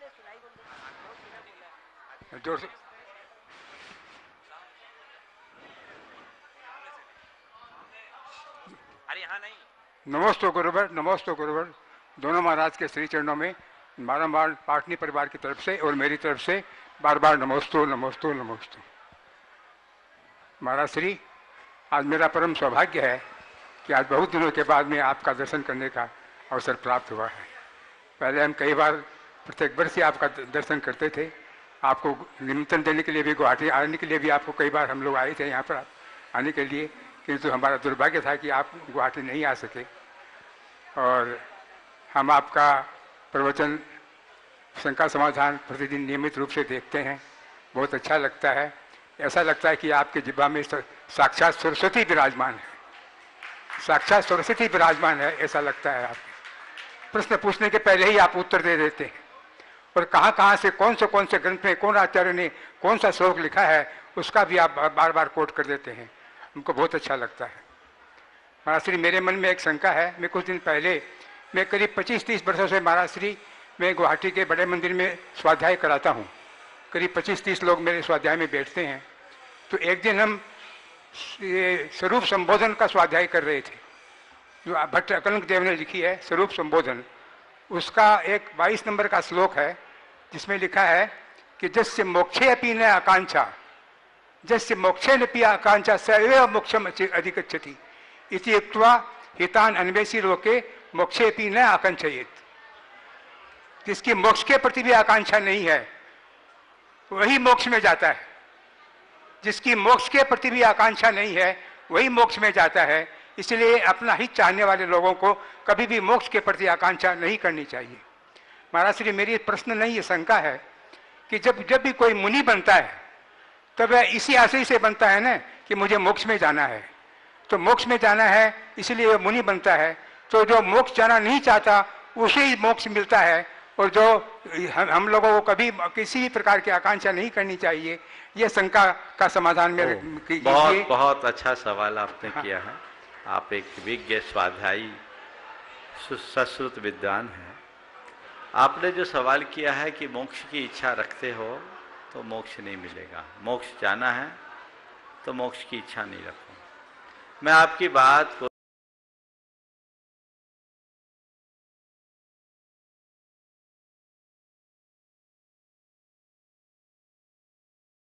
जोर से। अरे यहाँ नहीं। नमोस्तु गुरुवर, नमोस्तु गुरुवर। दोनों महाराज के श्री चरणों में बारंबार पाटनी परिवार की तरफ से और मेरी तरफ से बार बार नमोस्तु नमोस्तु नमोस्तु। महाराज श्री, आज मेरा परम सौभाग्य है कि आज बहुत दिनों के बाद में आपका दर्शन करने का अवसर प्राप्त हुआ है। पहले हम कई बार प्रत्येक वर्ष ही आपका दर्शन करते थे। आपको निमंत्रण देने के लिए भी, गुवाहाटी आने के लिए भी आपको कई बार हम लोग आए थे यहाँ पर आने के लिए, किंतु हमारा दुर्भाग्य था कि आप गुवाहाटी नहीं आ सके। और हम आपका प्रवचन शंका समाधान प्रतिदिन नियमित रूप से देखते हैं, बहुत अच्छा लगता है। ऐसा लगता है कि आपके जिब्बा में साक्षात सरस्वती विराजमान है, साक्षात सरस्वती विराजमान है, ऐसा लगता है। आप प्रश्न पूछने के पहले ही आप उत्तर दे देते हैं, और कहाँ से कौन से ग्रंथ में कौन आचार्य ने कौन सा श्लोक लिखा है उसका भी आप बार बार कोट कर देते हैं। हमको बहुत अच्छा लगता है। महाराज श्री, मेरे मन में एक शंका है। मैं कुछ दिन पहले, मैं करीब 25-30 वर्षों से महाराज श्री मैं गुवाहाटी के बड़े मंदिर में स्वाध्याय कराता हूँ। करीब 25-30 लोग मेरे स्वाध्याय में बैठते हैं। तो एक दिन हम स्वरूप संबोधन का स्वाध्याय कर रहे थे, जो भट्ट अकलंक देव ने लिखी है स्वरूप संबोधन। उसका एक 22 नंबर का श्लोक है जिसमें लिखा है कि जस्य मोक्षे अपि न आकांक्षा, जस्य मोक्षे नपि आकांक्षा सैव मोक्षम अधिगच्छति इति उक्त्वा हितान अन्वेषी लोके मोक्षे अपि न आकांक्षयेत। जिसकी मोक्ष के प्रति भी आकांक्षा नहीं है वही मोक्ष में जाता है। जिसकी मोक्ष के प्रति भी आकांक्षा नहीं है वही मोक्ष में जाता है। इसलिए अपना हित चाहने वाले लोगों को कभी भी मोक्ष के प्रति आकांक्षा नहीं करनी चाहिए। महाराज श्री, मेरी प्रश्न नहीं, ये शंका है कि जब भी कोई मुनि बनता है तब वह इसी आशय से बनता है ना कि मुझे मोक्ष में जाना है। तो मोक्ष में जाना है इसलिए वह मुनि बनता है। तो जो मोक्ष जाना नहीं चाहता उसे ही मोक्ष मिलता है, और जो हम लोगों को कभी किसी भी प्रकार की आकांक्षा नहीं करनी चाहिए। ये शंका का समाधान मेरे बहुत बहुत अच्छा सवाल आपने किया है। आप एक विज्ञ स्वाध्यायी सुश्रुत विद्वान हैं। आपने जो सवाल किया है कि मोक्ष की इच्छा रखते हो तो मोक्ष नहीं मिलेगा। मोक्ष जाना है तो मोक्ष की इच्छा नहीं रखो। मैं आपकी बात को